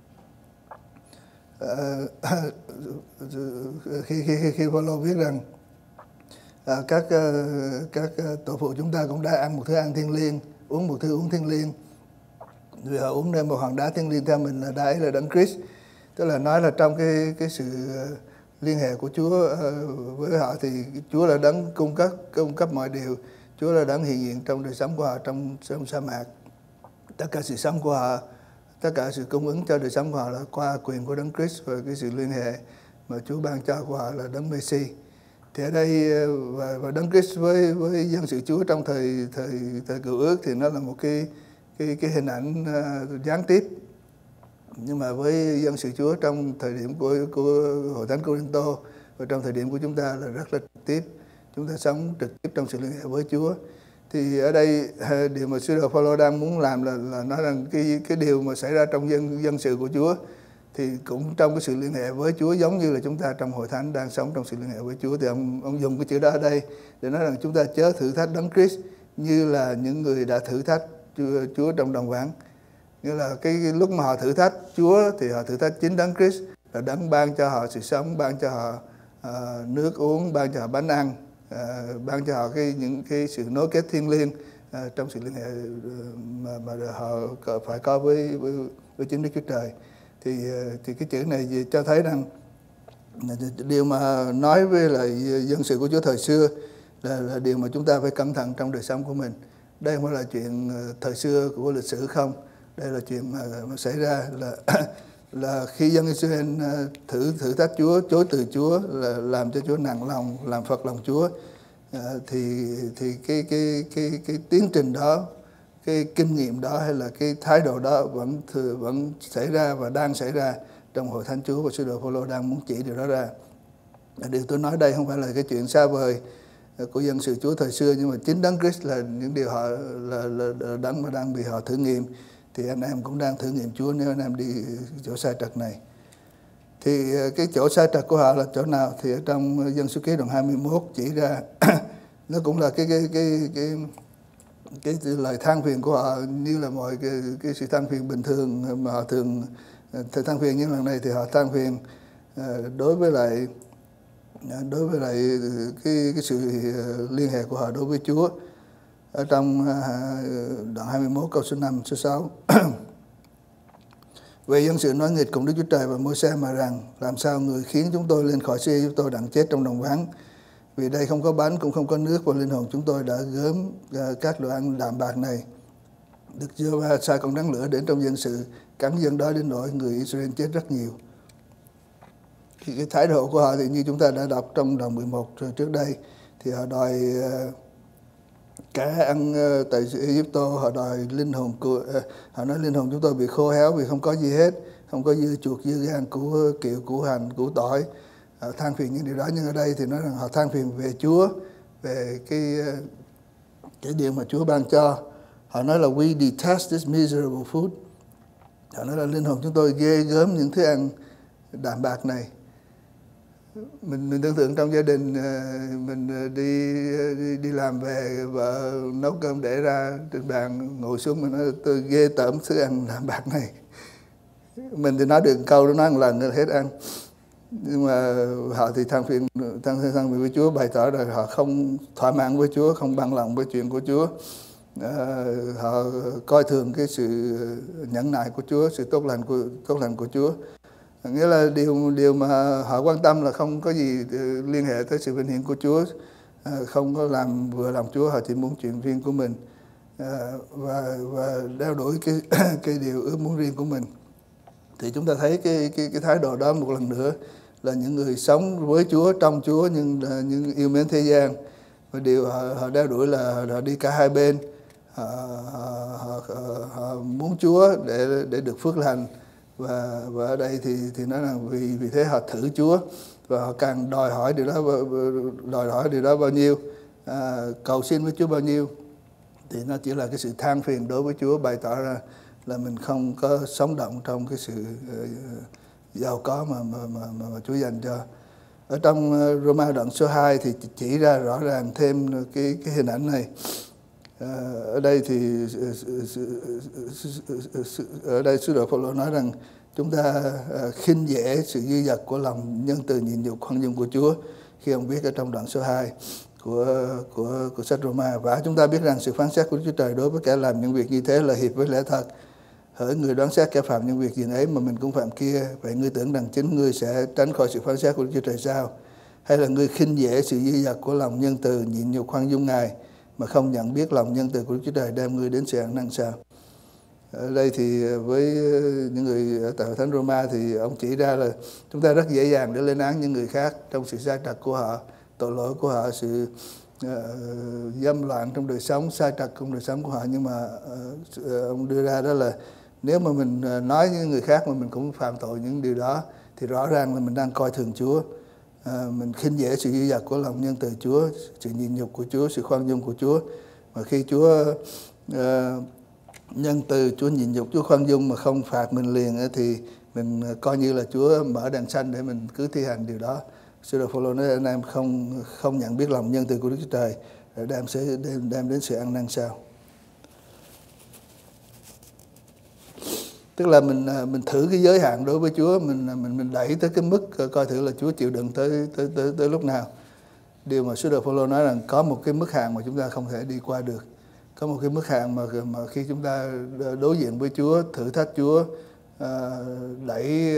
Khi Phaolô viết rằng các tổ phụ chúng ta cũng đã ăn một thứ ăn thiêng liêng, uống một thứ uống thiêng liêng, vì họ uống nên một hòn đá thiêng liêng theo mình, là đá ấy là Đấng Christ. Tức là nói là trong cái sự liên hệ của Chúa với họ, thì Chúa là đấng cung cấp mọi điều. Chúa là đấng hiện diện trong đời sống của họ, trong sa mạc. Tất cả sự sống của họ, tất cả sự cung ứng cho đời sống của họ là qua quyền của Đấng Christ, và cái sự liên hệ mà Chúa ban cho của họ là Đấng Messi. Thì ở đây và Đấng Christ với dân sự Chúa trong thời Cựu Ước thì nó là một cái hình ảnh gián tiếp. Nhưng mà với dân sự Chúa trong thời điểm của Hội Thánh Cô-rinh-tô và trong thời điểm của chúng ta là rất là trực tiếp. Chúng ta sống trực tiếp trong sự liên hệ với Chúa. Thì ở đây điều mà sứ đồ Phaolô đang muốn làm là nói rằng cái điều mà xảy ra trong dân sự của Chúa thì cũng trong cái sự liên hệ với Chúa, giống như là chúng ta trong Hội Thánh đang sống trong sự liên hệ với Chúa. Thì ông dùng cái chữ đó ở đây để nói rằng chúng ta chớ thử thách Đấng Christ như là những người đã thử thách Chúa trong đồng vắng. Nghĩa là cái lúc mà họ thử thách Chúa thì họ thử thách chính Đấng Christ, là đấng ban cho họ sự sống, ban cho họ nước uống, ban cho họ bánh ăn, ban cho họ những cái sự nối kết thiêng liêng trong sự liên hệ mà họ phải có với chính Đức Chúa Trời. Thì cái chữ này cho thấy rằng điều mà nói với lại dân sự của Chúa thời xưa là điều mà chúng ta phải cẩn thận trong đời sống của mình. Đây không phải là chuyện thời xưa của lịch sử không. Đây là chuyện mà xảy ra là khi dân Israel thử thách Chúa, chối từ Chúa, là làm cho Chúa nặng lòng, làm phật lòng Chúa, thì cái tiến trình đó, cái kinh nghiệm đó hay là cái thái độ đó vẫn xảy ra và đang xảy ra trong hội thánh Chúa, và sứ đồ Phaolô đang muốn chỉ điều đó ra. Điều tôi nói đây không phải là cái chuyện xa vời của dân sự Chúa thời xưa, nhưng mà chính Đấng Christ là những điều họ là đấng mà đang bị họ thử nghiệm. Thì anh em cũng đang thử nghiệm Chúa nếu anh em đi chỗ sai trật này. Thì cái chỗ sai trật của họ là chỗ nào? Thì ở trong Dân Số Ký đoạn 21 chỉ ra nó cũng là cái lời than phiền của họ, như là mọi cái sự than phiền bình thường mà họ thường than phiền. Nhưng lần này thì họ than phiền đối với lại cái sự liên hệ của họ đối với Chúa. Ở trong đoạn 21 câu số 5, số 6. Vậy dân sự nói nghịch cùng Đức Chúa Trời và Môi-se mà rằng: làm sao người khiến chúng tôi lên khỏi xứ Ai-cập tôi đặng chết trong đồng vắng? Vì đây không có bánh cũng không có nước, và linh hồn chúng tôi đã gớm các đồ ăn đạm bạc này. Đức Giê-hô-va sai con rắn lửa đến trong dân sự, cắn dân đó đến nỗi người Israel chết rất nhiều. Thì cái thái độ của họ thì như chúng ta đã đọc trong đoạn 11 trước đây, thì họ đòi cá ăn tại Ai-cập, họ đòi linh hồn của họ nói linh hồn chúng tôi bị khô héo vì không có gì hết, không có dưa chuột, dưa gan, củ kiệu, củ hành, củ tỏi. Họ than phiền những điều đó. Nhưng ở đây thì nói rằng họ than phiền về Chúa, về cái điều mà Chúa ban cho. Họ nói là we detest this miserable food. Họ nói là linh hồn chúng tôi ghê gớm những thức ăn đạm bạc này. Mình tưởng tượng trong gia đình mình đi làm về, vợ nấu cơm để ra trên bàn, ngồi xuống mình nói tôi ghê tởm thức ăn đạm bạc này. Mình thì nói được câu đó, nói một lần hết ăn. Nhưng mà họ thì than phiền với Chúa, bày tỏ rằng họ không thỏa mãn với Chúa, không bằng lòng với chuyện của Chúa. Họ coi thường cái sự nhẫn nại của Chúa, sự tốt lành của Chúa. Nghĩa là điều mà họ quan tâm là không có gì liên hệ tới sự vinh hiển của Chúa, không có làm vừa lòng Chúa, họ chỉ muốn chuyện riêng của mình, và đeo đuổi cái điều ước muốn riêng của mình. Thì chúng ta thấy cái thái độ đó một lần nữa là những người sống với Chúa, trong Chúa, nhưng yêu mến thế gian. Và điều họ đeo đuổi là họ đi cả hai bên. Họ muốn Chúa để được phước lành, và ở đây thì nói rằng vì thế họ thử Chúa, và họ càng đòi hỏi điều đó bao nhiêu, cầu xin với Chúa bao nhiêu, thì nó chỉ là cái sự than phiền đối với Chúa, bày tỏ ra là mình không có sống động trong cái sự giàu có mà Chúa dành cho. Ở trong Roma đoạn số 2 thì chỉ ra rõ ràng thêm cái hình ảnh này. Ở đây thì sứ đồ Phaolô nói rằng chúng ta khinh dễ sự dư dật của lòng nhân từ, nhịn nhục, khoan dung của Chúa, khi ông viết ở trong đoạn số 2 của sách Roma. Và chúng ta biết rằng sự phán xét của Đức Chúa Trời đối với kẻ làm những việc như thế là hiệp với lẽ thật. Hỡi người đoán xét kẻ phạm những việc gì ấy mà mình cũng phạm kia, vậy ngươi tưởng rằng chính ngươi sẽ tránh khỏi sự phán xét của Đức Chúa Trời sao? Hay là ngươi khinh dễ sự dư dật của lòng nhân từ, nhịn nhục, khoan dung Ngài, mà không nhận biết lòng nhân từ của Đức Chúa Trời đem ngươi đến sự ăn năn sao? Ở đây thì với những người ở tại hội thánh Roma thì ông chỉ ra là chúng ta rất dễ dàng để lên án những người khác trong sự sai trật của họ, tội lỗi của họ, sự dâm loạn trong đời sống, sai trật trong đời sống của họ. Nhưng mà ông đưa ra đó là nếu mà mình nói với người khác mà mình cũng phạm tội những điều đó, thì rõ ràng là mình đang coi thường Chúa. Mình khinh dễ sự dư dật của lòng nhân từ Chúa, sự nhịn nhục của Chúa, sự khoan dung của Chúa. Mà khi Chúa nhân từ, Chúa nhịn nhục, Chúa khoan dung mà không phạt mình liền, thì mình coi như là Chúa mở đèn xanh để mình cứ thi hành điều đó. Sứ đồ Phaolô nói anh em không nhận biết lòng nhân từ của Đức Chúa Trời, đem đến sự ăn năn sao? Tức là mình thử cái giới hạn đối với Chúa, mình đẩy tới cái mức coi thử là Chúa chịu đựng tới lúc nào. Điều mà sứ đồ Phaolô nói rằng có một cái mức hạn mà chúng ta không thể đi qua được. Có một cái mức hạn mà khi chúng ta đối diện với Chúa, thử thách Chúa, đẩy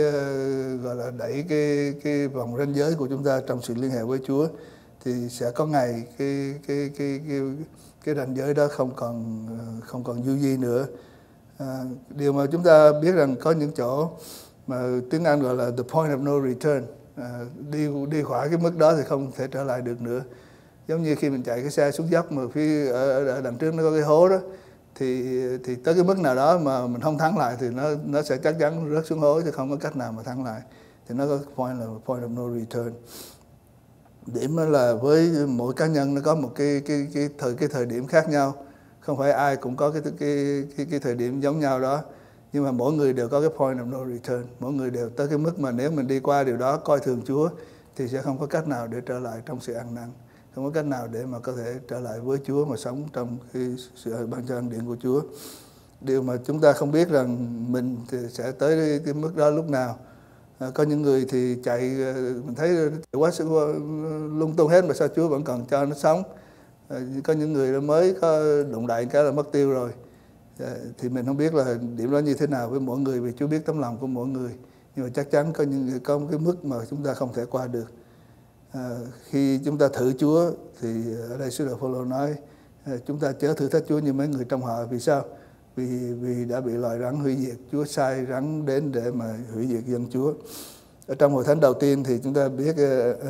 cái vòng ranh giới của chúng ta trong sự liên hệ với Chúa, thì sẽ có ngày cái cái ranh giới đó không còn du di nữa. Điều mà chúng ta biết rằng có những chỗ mà tiếng Anh gọi là the point of no return, đi khỏi cái mức đó thì không thể trở lại được nữa. Giống như khi mình chạy cái xe xuống dốc mà phía ở đằng trước nó có cái hố đó, thì tới cái mức nào đó mà mình không thắng lại thì nó sẽ chắc chắn rớt xuống hố, chứ không có cách nào mà thắng lại. Thì nó có point of no return. Điểm là với mỗi cá nhân nó có một cái thời điểm khác nhau, không phải ai cũng có cái thời điểm giống nhau đó, nhưng mà mỗi người đều có cái point of no return. Mỗi người đều tới cái mức mà nếu mình đi qua điều đó, coi thường Chúa, thì sẽ không có cách nào để trở lại trong sự ăn năn, không có cách nào để mà có thể trở lại với Chúa mà sống trong cái sự ban cho ân điển của Chúa. Điều mà chúng ta không biết rằng mình thì sẽ tới cái mức đó lúc nào. Có những người thì chạy, mình thấy quá lung tung hết mà sao Chúa vẫn còn cho nó sống. Có những người mới có đụng đại cái là mất tiêu rồi. Thì mình không biết là điểm đó như thế nào với mỗi người, vì Chúa biết tấm lòng của mỗi người. Nhưng mà chắc chắn có một cái mức mà chúng ta không thể qua được. Khi chúng ta thử Chúa thì ở đây sứ đồ Phaolô nói chúng ta chớ thử thách Chúa như mấy người trong họ. Vì sao? Vì đã bị loài rắn hủy diệt. Chúa sai rắn đến để mà hủy diệt dân Chúa. Ở trong hội thánh đầu tiên thì chúng ta biết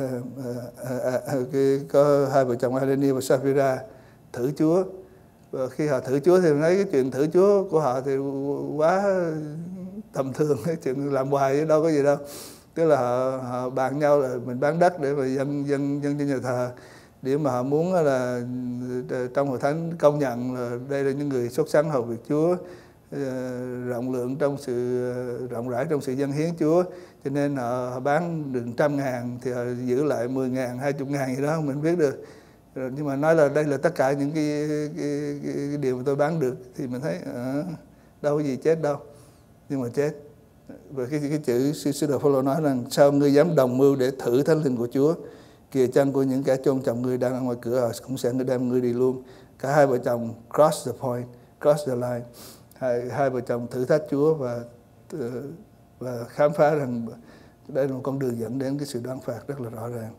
có hai vợ chồng Anania và Sapphira thử Chúa. Và khi họ thử Chúa thì thấy cái chuyện thử Chúa của họ thì quá tầm thường, cái chuyện làm hoài chứ đâu có gì đâu. Tức là họ bàn nhau là mình bán đất để mà dân cho nhà thờ, để mà họ muốn là trong hội thánh công nhận là đây là những người xuất sắc hầu việc Chúa, rộng rãi trong sự dâng hiến Chúa, cho nên họ bán được 100.000 thì họ giữ lại 10.000, 20.000 gì đó mình biết được. Nhưng mà nói là đây là tất cả những cái điều mà tôi bán được, thì mình thấy đâu có gì chết đâu, nhưng mà chết. Và cái chữ sứ đồ Phaolô nói rằng sao ngươi dám đồng mưu để thử thánh linh của Chúa, kìa chân của những kẻ chôn chồng ngươi đang ở ngoài cửa, họ cũng sẽ đem ngươi đi luôn. Cả hai vợ chồng cross the point, cross the line. Hai vợ chồng thử thách Chúa và khám phá rằng đây là một con đường dẫn đến cái sự đoán phạt rất là rõ ràng.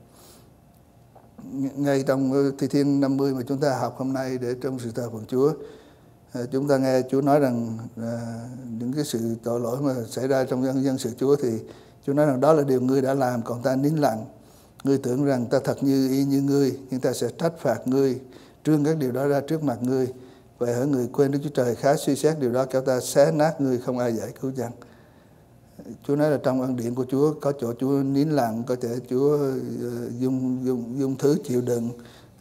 Ngay trong Thi Thiên 50 mà chúng ta học hôm nay để trong sự thờ phượng Chúa, chúng ta nghe Chúa nói rằng những cái sự tội lỗi mà xảy ra trong dân sự Chúa, thì Chúa nói rằng đó là điều ngươi đã làm, còn ta nín lặng. Ngươi tưởng rằng ta thật y như ngươi, nhưng ta sẽ trách phạt ngươi, trương các điều đó ra trước mặt ngươi. Vậy hỡi người quên Đức Chúa Trời, khá suy xét điều đó, kéo ta xé nát ngươi, không ai giải cứu chăng. Chúa nói là trong ân điển của Chúa có chỗ Chúa nín lặng, có thể Chúa dung thứ chịu đựng.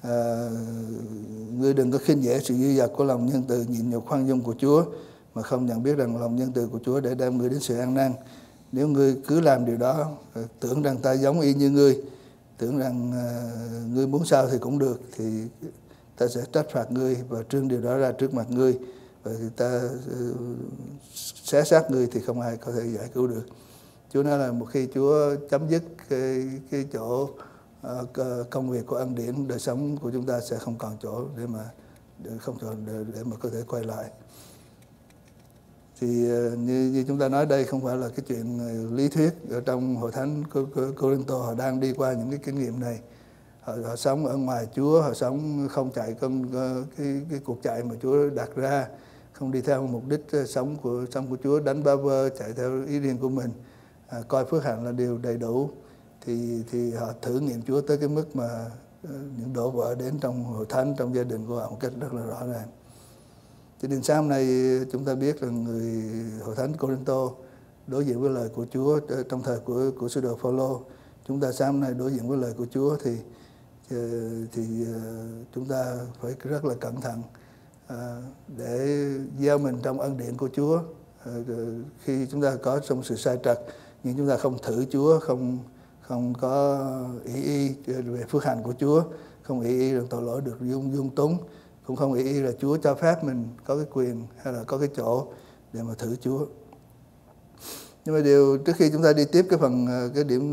Ngươi đừng có khinh dễ sự dư dật của lòng nhân từ, nhịn nhục khoan dung của Chúa, mà không nhận biết rằng lòng nhân từ của Chúa để đem ngươi đến sự an nan. Nếu ngươi cứ làm điều đó, tưởng rằng ta giống y như ngươi, tưởng rằng ngươi muốn sao thì cũng được, thì ta sẽ trách phạt ngươi và trương điều đó ra trước mặt ngươi, và ta xé xác ngươi thì không ai có thể giải cứu được. Chúa nói là một khi Chúa chấm dứt cái chỗ công việc của ân điển, đời sống của chúng ta sẽ không còn chỗ để mà có thể quay lại. Thì như chúng ta nói đây không phải là cái chuyện lý thuyết. Ở trong hội thánh Cô-rinh-tô họ đang đi qua những cái kinh nghiệm này. Họ sống ở ngoài Chúa, họ sống không chạy cái cuộc chạy mà Chúa đặt ra, không đi theo mục đích sống của Chúa, đánh bá vơ, chạy theo ý riêng của mình, coi phước hạnh là điều đầy đủ. Thì họ thử nghiệm Chúa tới cái mức mà những đổ vỡ đến trong hội thánh, trong gia đình của họ một cách rất là rõ ràng. Cho nên sáng hôm nay chúng ta biết là người hội thánh Cô-rinh-tô đối diện với lời của Chúa trong thời của sứ đồ Phaolô. Chúng ta sáng hôm nay đối diện với lời của Chúa thì chúng ta phải rất là cẩn thận để gieo mình trong ân điển của Chúa. Khi chúng ta có trong sự sai trật, nhưng chúng ta không thử Chúa, không có ý về phước hạnh của Chúa, không ý rằng tội lỗi được dung túng, cũng không ý là Chúa cho phép mình có cái quyền hay là có cái chỗ để mà thử Chúa. Nhưng mà trước khi chúng ta đi tiếp cái phần cái điểm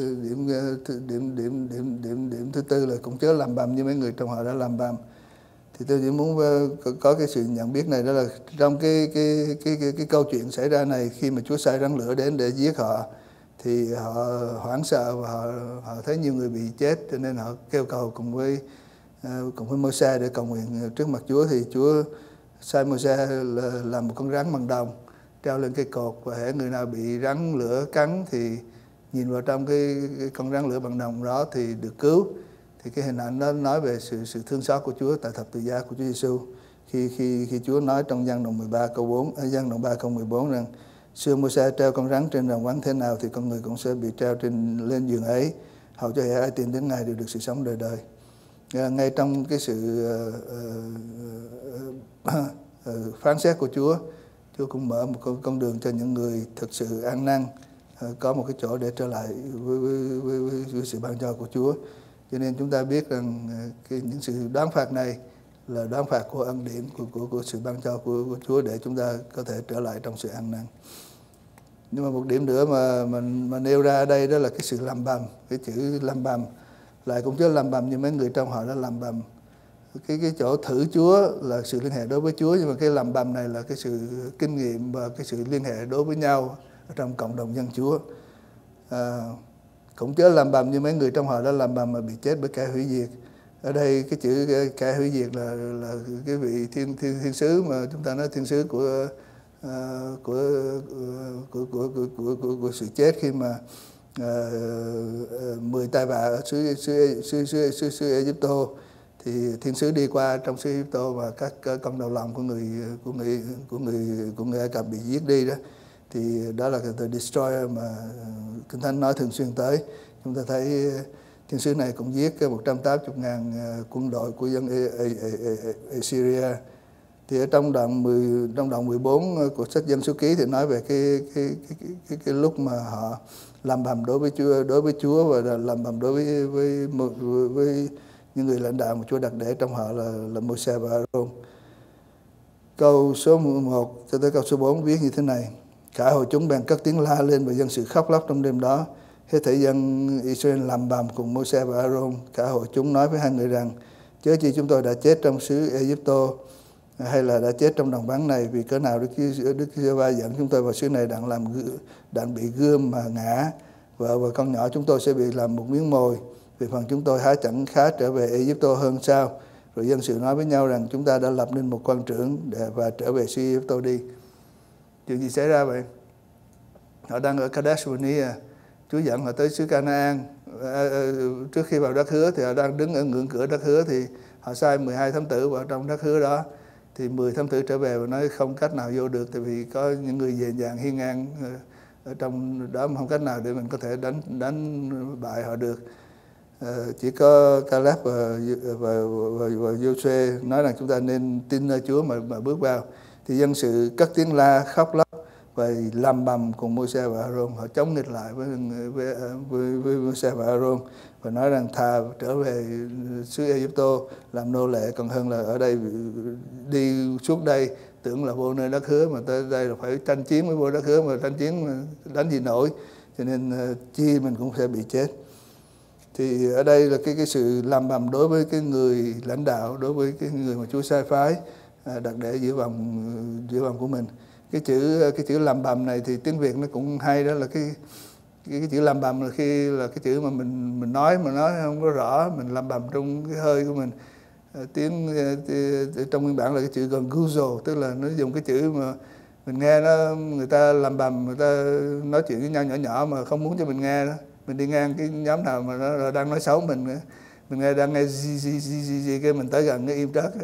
thứ tư là cũng chớ làm bầm như mấy người trong họ đã làm bầm, thì tôi chỉ muốn có cái sự nhận biết này, đó là trong cái câu chuyện xảy ra này, khi mà Chúa sai rắn lửa đến để giết họ, thì họ hoảng sợ và họ thấy nhiều người bị chết, cho nên họ kêu cầu cùng với cùng với Môi-se để cầu nguyện trước mặt Chúa, thì Chúa sai Môi-se làm một con rắn bằng đồng treo lên cây cột, và hễ người nào bị rắn lửa cắn thì nhìn vào trong cái con rắn lửa bằng đồng đó thì được cứu. Thì cái hình ảnh đó nói về sự thương xót của Chúa tại thập tự giá của Chúa Giêsu. Khi Chúa nói trong Giăng đoạn 13 câu 4, Giăng đoạn 3 câu 14 rằng xưa Môi-se treo con rắn trên đồng vắng thế nào thì con người cũng sẽ bị treo lên giường ấy, hầu cho hễ ai tin đến Ngài đều được sự sống đời đời. Ngay trong cái sự phán xét của Chúa cũng mở một con đường cho những người thực sự ăn năn có một cái chỗ để trở lại với sự ban cho của Chúa. Cho nên chúng ta biết rằng những sự đoán phạt này là đoán phạt của ân điển, của sự ban cho của Chúa để chúng ta có thể trở lại trong sự ăn năn. Nhưng mà một điểm nữa mà nêu ra ở đây đó là cái sự lầm bầm. Cái chữ lầm bầm lại cũng chứ lầm bầm như mấy người trong họ đã lầm bầm. Cái chỗ thử Chúa là sự liên hệ đối với Chúa, nhưng mà cái lầm bầm này là cái sự kinh nghiệm và cái sự liên hệ đối với nhau ở trong cộng đồng dân Chúa. Cũng chớ lầm bầm như mấy người trong họ đã lầm bầm mà bị chết bởi kẻ hủy diệt. Ở đây cái chữ kẻ hủy diệt là cái vị thiên sứ mà chúng ta nói thiên sứ của sự chết, khi mà 10 tai vạ ở xứ Egypto thì thiên sứ đi qua trong xứ Egypto và các con đầu lòng của người Ai Cập bị giết đi đó, thì đó là the destroyer mà Kinh Thánh nói thường xuyên tới. Chúng ta thấy thiên sứ này cũng giết 180.000 quân đội của dân Assyria. Thì ở trong đoạn 14 của sách Dân Số Ký thì nói về cái lúc mà họ làm bầm đối với Chúa và làm bầm đối với những người lãnh đạo mà Chúa đặt để trong họ là Môi-se và A-rôn. Câu số 1 cho tới câu số 4 viết như thế này: cả hội chúng bèn cất tiếng la lên và dân sự khóc lóc trong đêm đó. Hết thảy dân Israel làm bầm cùng Môi-se và A-rôn. Cả hội chúng nói với hai người rằng: chớ chi chúng tôi đã chết trong xứ Egypto, hay là đã chết trong đồng vắng này, vì cớ nào Đức Giê-hô-va dẫn chúng tôi vào xứ này đặng bị gươm mà ngã, vợ và con nhỏ chúng tôi sẽ bị làm một miếng mồi. Vì phần chúng tôi há chẳng khá trở về Egypto hơn sao? Rồi dân sự nói với nhau rằng chúng ta đã lập nên một quan trưởng và trở về xứ Egypto đi. Chuyện gì xảy ra vậy? Họ đang ở Kadesh Barnea, Chúa dẫn họ tới xứ Canaan. Trước khi vào đất hứa thì họ đang đứng ở ngưỡng cửa đất hứa, thì họ sai 12 thám tử vào trong đất hứa đó. Thì 10 thám tử trở về và nói không cách nào vô được, tại vì có những người dè dàng hiên ngang ở trong đó, mà không cách nào để mình có thể đánh bại họ được. Chỉ có Caleb và Joshua nói rằng chúng ta nên tin nơi Chúa mà bước vào. Thì dân sự cất tiếng la khóc lóc và làm bầm cùng Môi-se và A-rôn. Họ chống nghịch lại với Môi-se và A-rôn và nói rằng thà trở về xứ Egypto làm nô lệ còn hơn là ở đây đi suốt đây, tưởng là vô nơi đất hứa mà tới đây là phải tranh chiến với vô đất hứa, mà tranh chiến mà đánh gì nổi, cho nên chi mình cũng sẽ bị chết. Thì ở đây là cái sự làm bầm đối với cái người lãnh đạo, đối với cái người mà Chúa sai phái đặt để giữa vòng của mình. Cái chữ làm bầm này thì tiếng Việt nó cũng hay, đó là cái chữ làm bầm là khi là cái chữ mà mình nói mà nói không có rõ, mình làm bầm trong cái hơi của mình. Trong nguyên bản là cái chữ gần Google, tức là nó dùng cái chữ mà mình nghe nó, người ta làm bầm, người ta nói chuyện với nhau nhỏ nhỏ mà không muốn cho mình nghe đó. Mình đi ngang cái nhóm nào mà nó đang nói xấu mình nghe đang nghe gì cái mình tới gần nó im trớt.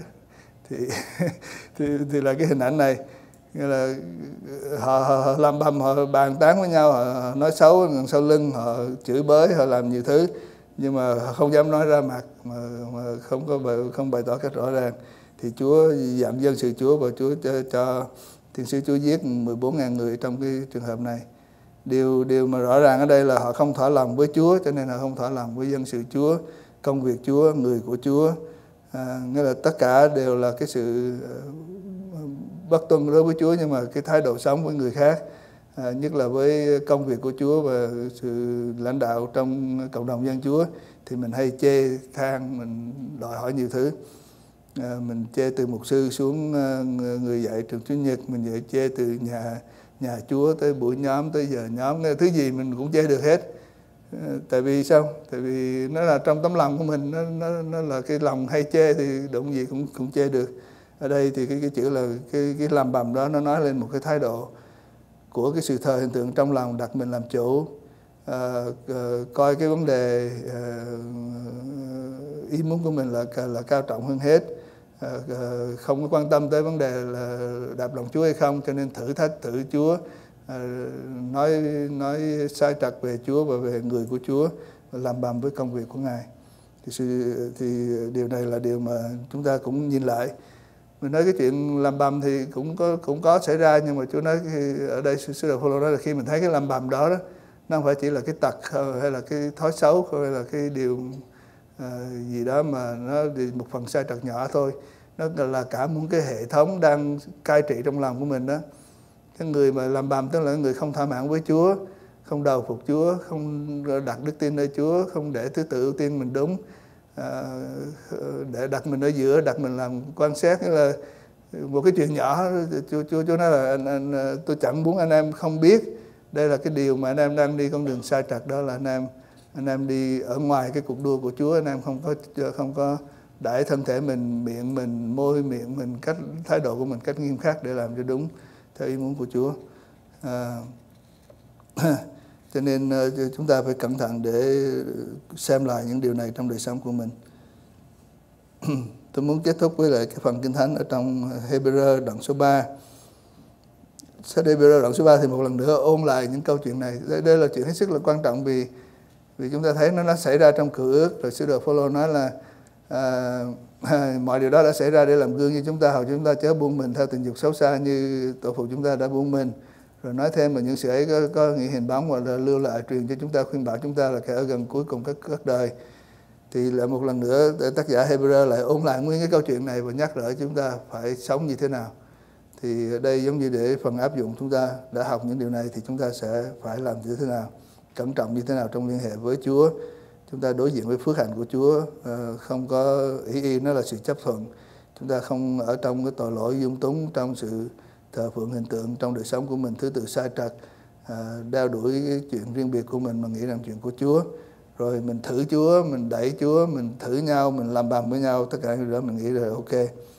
Thì là cái hình ảnh này, nghĩa là họ làm bầm, họ bàn tán với nhau, họ nói xấu đằng sau lưng, họ chửi bới, họ làm nhiều thứ, nhưng mà họ không dám nói ra mặt, mà không bày tỏ cách rõ ràng. Thì Chúa dặn dân sự Chúa, và Chúa cho thiên sứ Chúa giết 14.000 người trong cái trường hợp này. Điều mà rõ ràng ở đây là họ không thỏa lòng với Chúa, cho nên họ không thỏa lòng với dân sự Chúa, công việc Chúa, người của Chúa. Nghĩa là tất cả đều là cái sự bất tuân đối với Chúa, nhưng mà cái thái độ sống với người khác, nhất là với công việc của Chúa và sự lãnh đạo trong cộng đồng dân Chúa, thì mình hay chê than, mình đòi hỏi nhiều thứ. Mình chê từ mục sư xuống người dạy trường Chủ nhật, mình chê từ nhà Chúa tới buổi nhóm, tới giờ nhóm, thứ gì mình cũng chê được hết. Tại vì sao? Tại vì nó là trong tấm lòng của mình, nó là cái lòng hay chê thì đụng gì cũng chê được. Ở đây thì cái chữ là cái làm bầm đó nó nói lên một cái thái độ của cái sự thờ hình tượng trong lòng, đặt mình làm chủ, coi cái vấn đề ý muốn của mình là cao trọng hơn hết, không có quan tâm tới vấn đề là đạp lòng Chúa hay không, cho nên thử thách thử Chúa, nói sai trật về Chúa và về người của Chúa, làm bầm với công việc của Ngài. Thì điều này là điều mà chúng ta cũng nhìn lại. Mình nói cái chuyện làm bầm thì cũng có xảy ra, nhưng mà Chúa nói ở đây sứ đồ Phaolô nói là khi mình thấy cái làm bầm đó, nó không phải chỉ là cái tật hay là cái thói xấu hay là cái điều gì đó mà nó một phần sai trật nhỏ thôi, nó là cả một cái hệ thống đang cai trị trong lòng của mình đó. Cái người mà làm bầm tức là người không thỏa mãn với Chúa, không đầu phục Chúa, không đặt đức tin nơi Chúa, không để thứ tự ưu tiên mình đúng, để đặt mình ở giữa, đặt mình làm quan sát. Nghĩa là một cái chuyện nhỏ, Chúa nói là tôi chẳng muốn anh em không biết. Đây là cái điều mà anh em đang đi con đường sai trật, đó là anh em đi ở ngoài cái cuộc đua của Chúa. Anh em không có đãi thân thể mình, miệng mình, môi miệng mình, thái độ của mình cách nghiêm khắc để làm cho đúng theo ý muốn của Chúa. Cho nên chúng ta phải cẩn thận để xem lại những điều này trong đời sống của mình. Tôi muốn kết thúc với lại cái phần Kinh Thánh ở trong Hebrew đoạn số 3. Sách Hebrew đoạn số 3 thì một lần nữa ôn lại những câu chuyện này. Đây là chuyện hết sức là quan trọng vì chúng ta thấy nó xảy ra trong Cựu Ước. Rồi sứ đồ Phaolô nói là mọi điều đó đã xảy ra để làm gương cho chúng ta, hầu chúng ta chớ buông mình theo tình dục xấu xa như tổ phụ chúng ta đã buông mình. Rồi nói thêm là những sự ấy có nghĩa hình bóng và lưu lại truyền cho chúng ta, khuyên bảo chúng ta là kẻ ở gần cuối cùng các đời. Thì lại một lần nữa tác giả Hebrew lại ôn lại nguyên cái câu chuyện này và nhắc nhở chúng ta phải sống như thế nào. Thì ở đây giống như để phần áp dụng, chúng ta đã học những điều này thì chúng ta sẽ phải làm như thế nào, cẩn trọng như thế nào trong liên hệ với Chúa. Chúng ta đối diện với phước hạnh của Chúa, không có ý nó là sự chấp thuận. Chúng ta không ở trong cái tội lỗi dung túng, trong sự thờ phượng hình tượng trong đời sống của mình, thứ tự sai trật, đeo đuổi cái chuyện riêng biệt của mình mà nghĩ rằng chuyện của Chúa. Rồi mình thử Chúa, mình đẩy Chúa, mình thử nhau, mình làm bầm với nhau, tất cả những điều đó mình nghĩ là ok.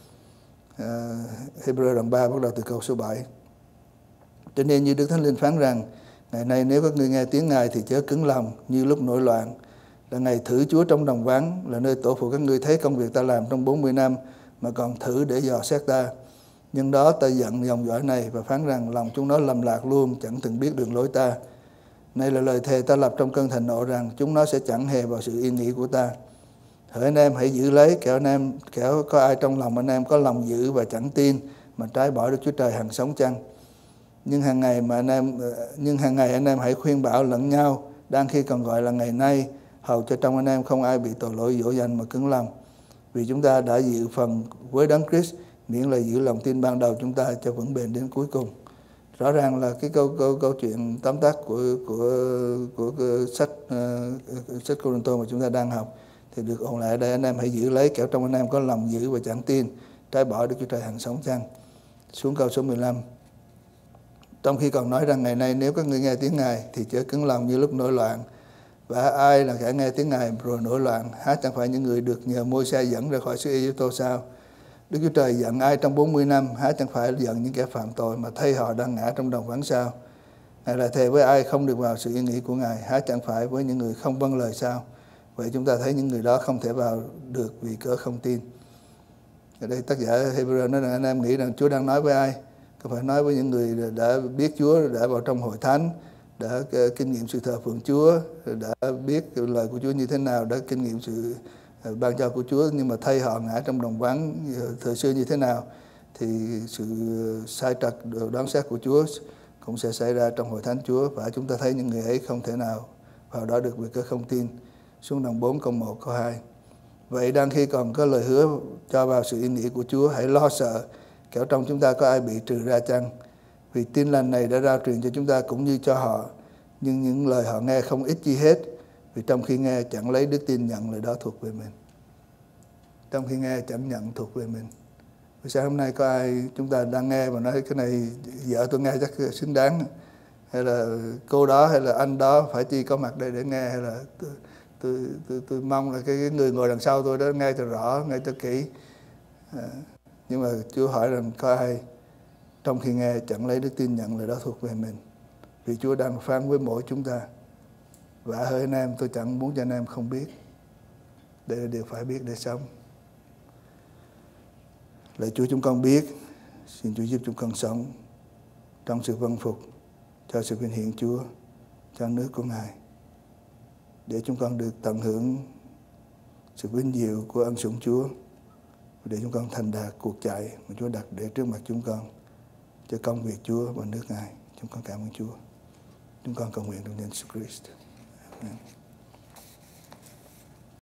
Hebrew đoạn 3 bắt đầu từ câu số 7. Cho nên như Đức Thánh Linh phán rằng, ngày nay nếu các ngươi nghe tiếng Ngài thì chớ cứng lòng như lúc nổi loạn, là ngày thử Chúa trong đồng vắng, là nơi tổ phụ các ngươi thấy công việc ta làm trong 40 năm mà còn thử để dò xét ta. Nhưng đó ta giận dòng dõi này và phán rằng lòng chúng nó lầm lạc luôn, chẳng từng biết đường lối ta. Này là lời thề ta lập trong cơn thịnh nộ rằng chúng nó sẽ chẳng hề vào sự yên nghỉ của ta. Hỡi anh em hãy giữ lấy, kẻo có ai trong lòng anh em có lòng giữ và chẳng tin mà trái bỏ Đức Chúa Trời hằng sống chăng. Nhưng hàng ngày anh em hãy khuyên bảo lẫn nhau, đang khi còn gọi là ngày nay, hầu cho trong anh em không ai bị tội lỗi dỗ dành mà cứng lòng. Vì chúng ta đã dự phần với Đấng Christ, miễn là giữ lòng tin ban đầu chúng ta cho vững bền đến cuối cùng. Rõ ràng là cái câu chuyện tóm tắt của sách Cô-rinh-tô mà chúng ta đang học thì được ôn lại ở đây. Anh em hãy giữ lấy, kẻo trong anh em có lòng giữ và chẳng tin, trái bỏ Đức Chúa Trời hằng sống chăng. Xuống câu số 15. Trong khi còn nói rằng ngày nay nếu các ngươi nghe tiếng Ngài thì chớ cứng lòng như lúc nổi loạn. Và ai là kẻ nghe tiếng Ngài rồi nổi loạn? Há chẳng phải những người được nhờ Môi-se dẫn ra khỏi xứ Ai-cập sao? Đức Chúa Trời giận ai trong 40 năm? Há chẳng phải giận những kẻ phạm tội mà thay họ đang ngã trong đồng vắng sao? Ngài lại thề với ai không được vào sự yên nghỉ của Ngài? Há chẳng phải với những người không vâng lời sao? Vậy chúng ta thấy những người đó không thể vào được vì cớ không tin. Ở đây tác giả Hebrew nói rằng anh em nghĩ rằng Chúa đang nói với ai? Có phải nói với những người đã biết Chúa, đã vào trong hội thánh, đã kinh nghiệm sự thờ phượng Chúa, đã biết lời của Chúa như thế nào, đã kinh nghiệm sự ban cho của Chúa, nhưng mà thay họ ngã trong đồng vắng thời xưa như thế nào, thì sự sai trật đoán xét của Chúa cũng sẽ xảy ra trong hội thánh Chúa. Và chúng ta thấy những người ấy không thể nào vào đó được vì cớ không tin. Xuống đoạn 4 câu 1 câu 2. Vậy đang khi còn có lời hứa cho vào sự yên nghỉ của Chúa, hãy lo sợ, kẻo trong chúng ta có ai bị trừ ra chăng? Vì tin lành này đã rao truyền cho chúng ta cũng như cho họ, nhưng những lời họ nghe không ích chi hết, vì trong khi nghe chẳng lấy đức tin nhận lời đó thuộc về mình. Trong khi nghe chẳng nhận thuộc về mình. Vì sao hôm nay có ai chúng ta đang nghe và nói cái này vợ tôi nghe chắc xứng đáng, hay là cô đó hay là anh đó phải chi có mặt đây để nghe, hay là tôi mong là cái người ngồi đằng sau tôi đó nghe cho rõ, nghe cho kỹ. Nhưng mà Chúa hỏi rằng có ai trong khi nghe chẳng lấy đức tin nhận lời đó thuộc về mình, vì Chúa đang phán với mỗi chúng ta. Và hỡi anh em, tôi chẳng muốn cho anh em không biết, đây là điều phải biết để sống. Lạy Chúa, chúng con biết, xin Chúa giúp chúng con sống trong sự vâng phục cho sự vinh hiển Chúa, cho nước của Ngài, để chúng con được tận hưởng sự vinh diệu của ân sủng Chúa, để chúng con thành đạt cuộc chạy mà Chúa đặt để trước mặt chúng con cho công việc Chúa và nước Ngài. Chúng con cảm ơn Chúa. Chúng con cầu nguyện trong danh Jesus Christ. Amen.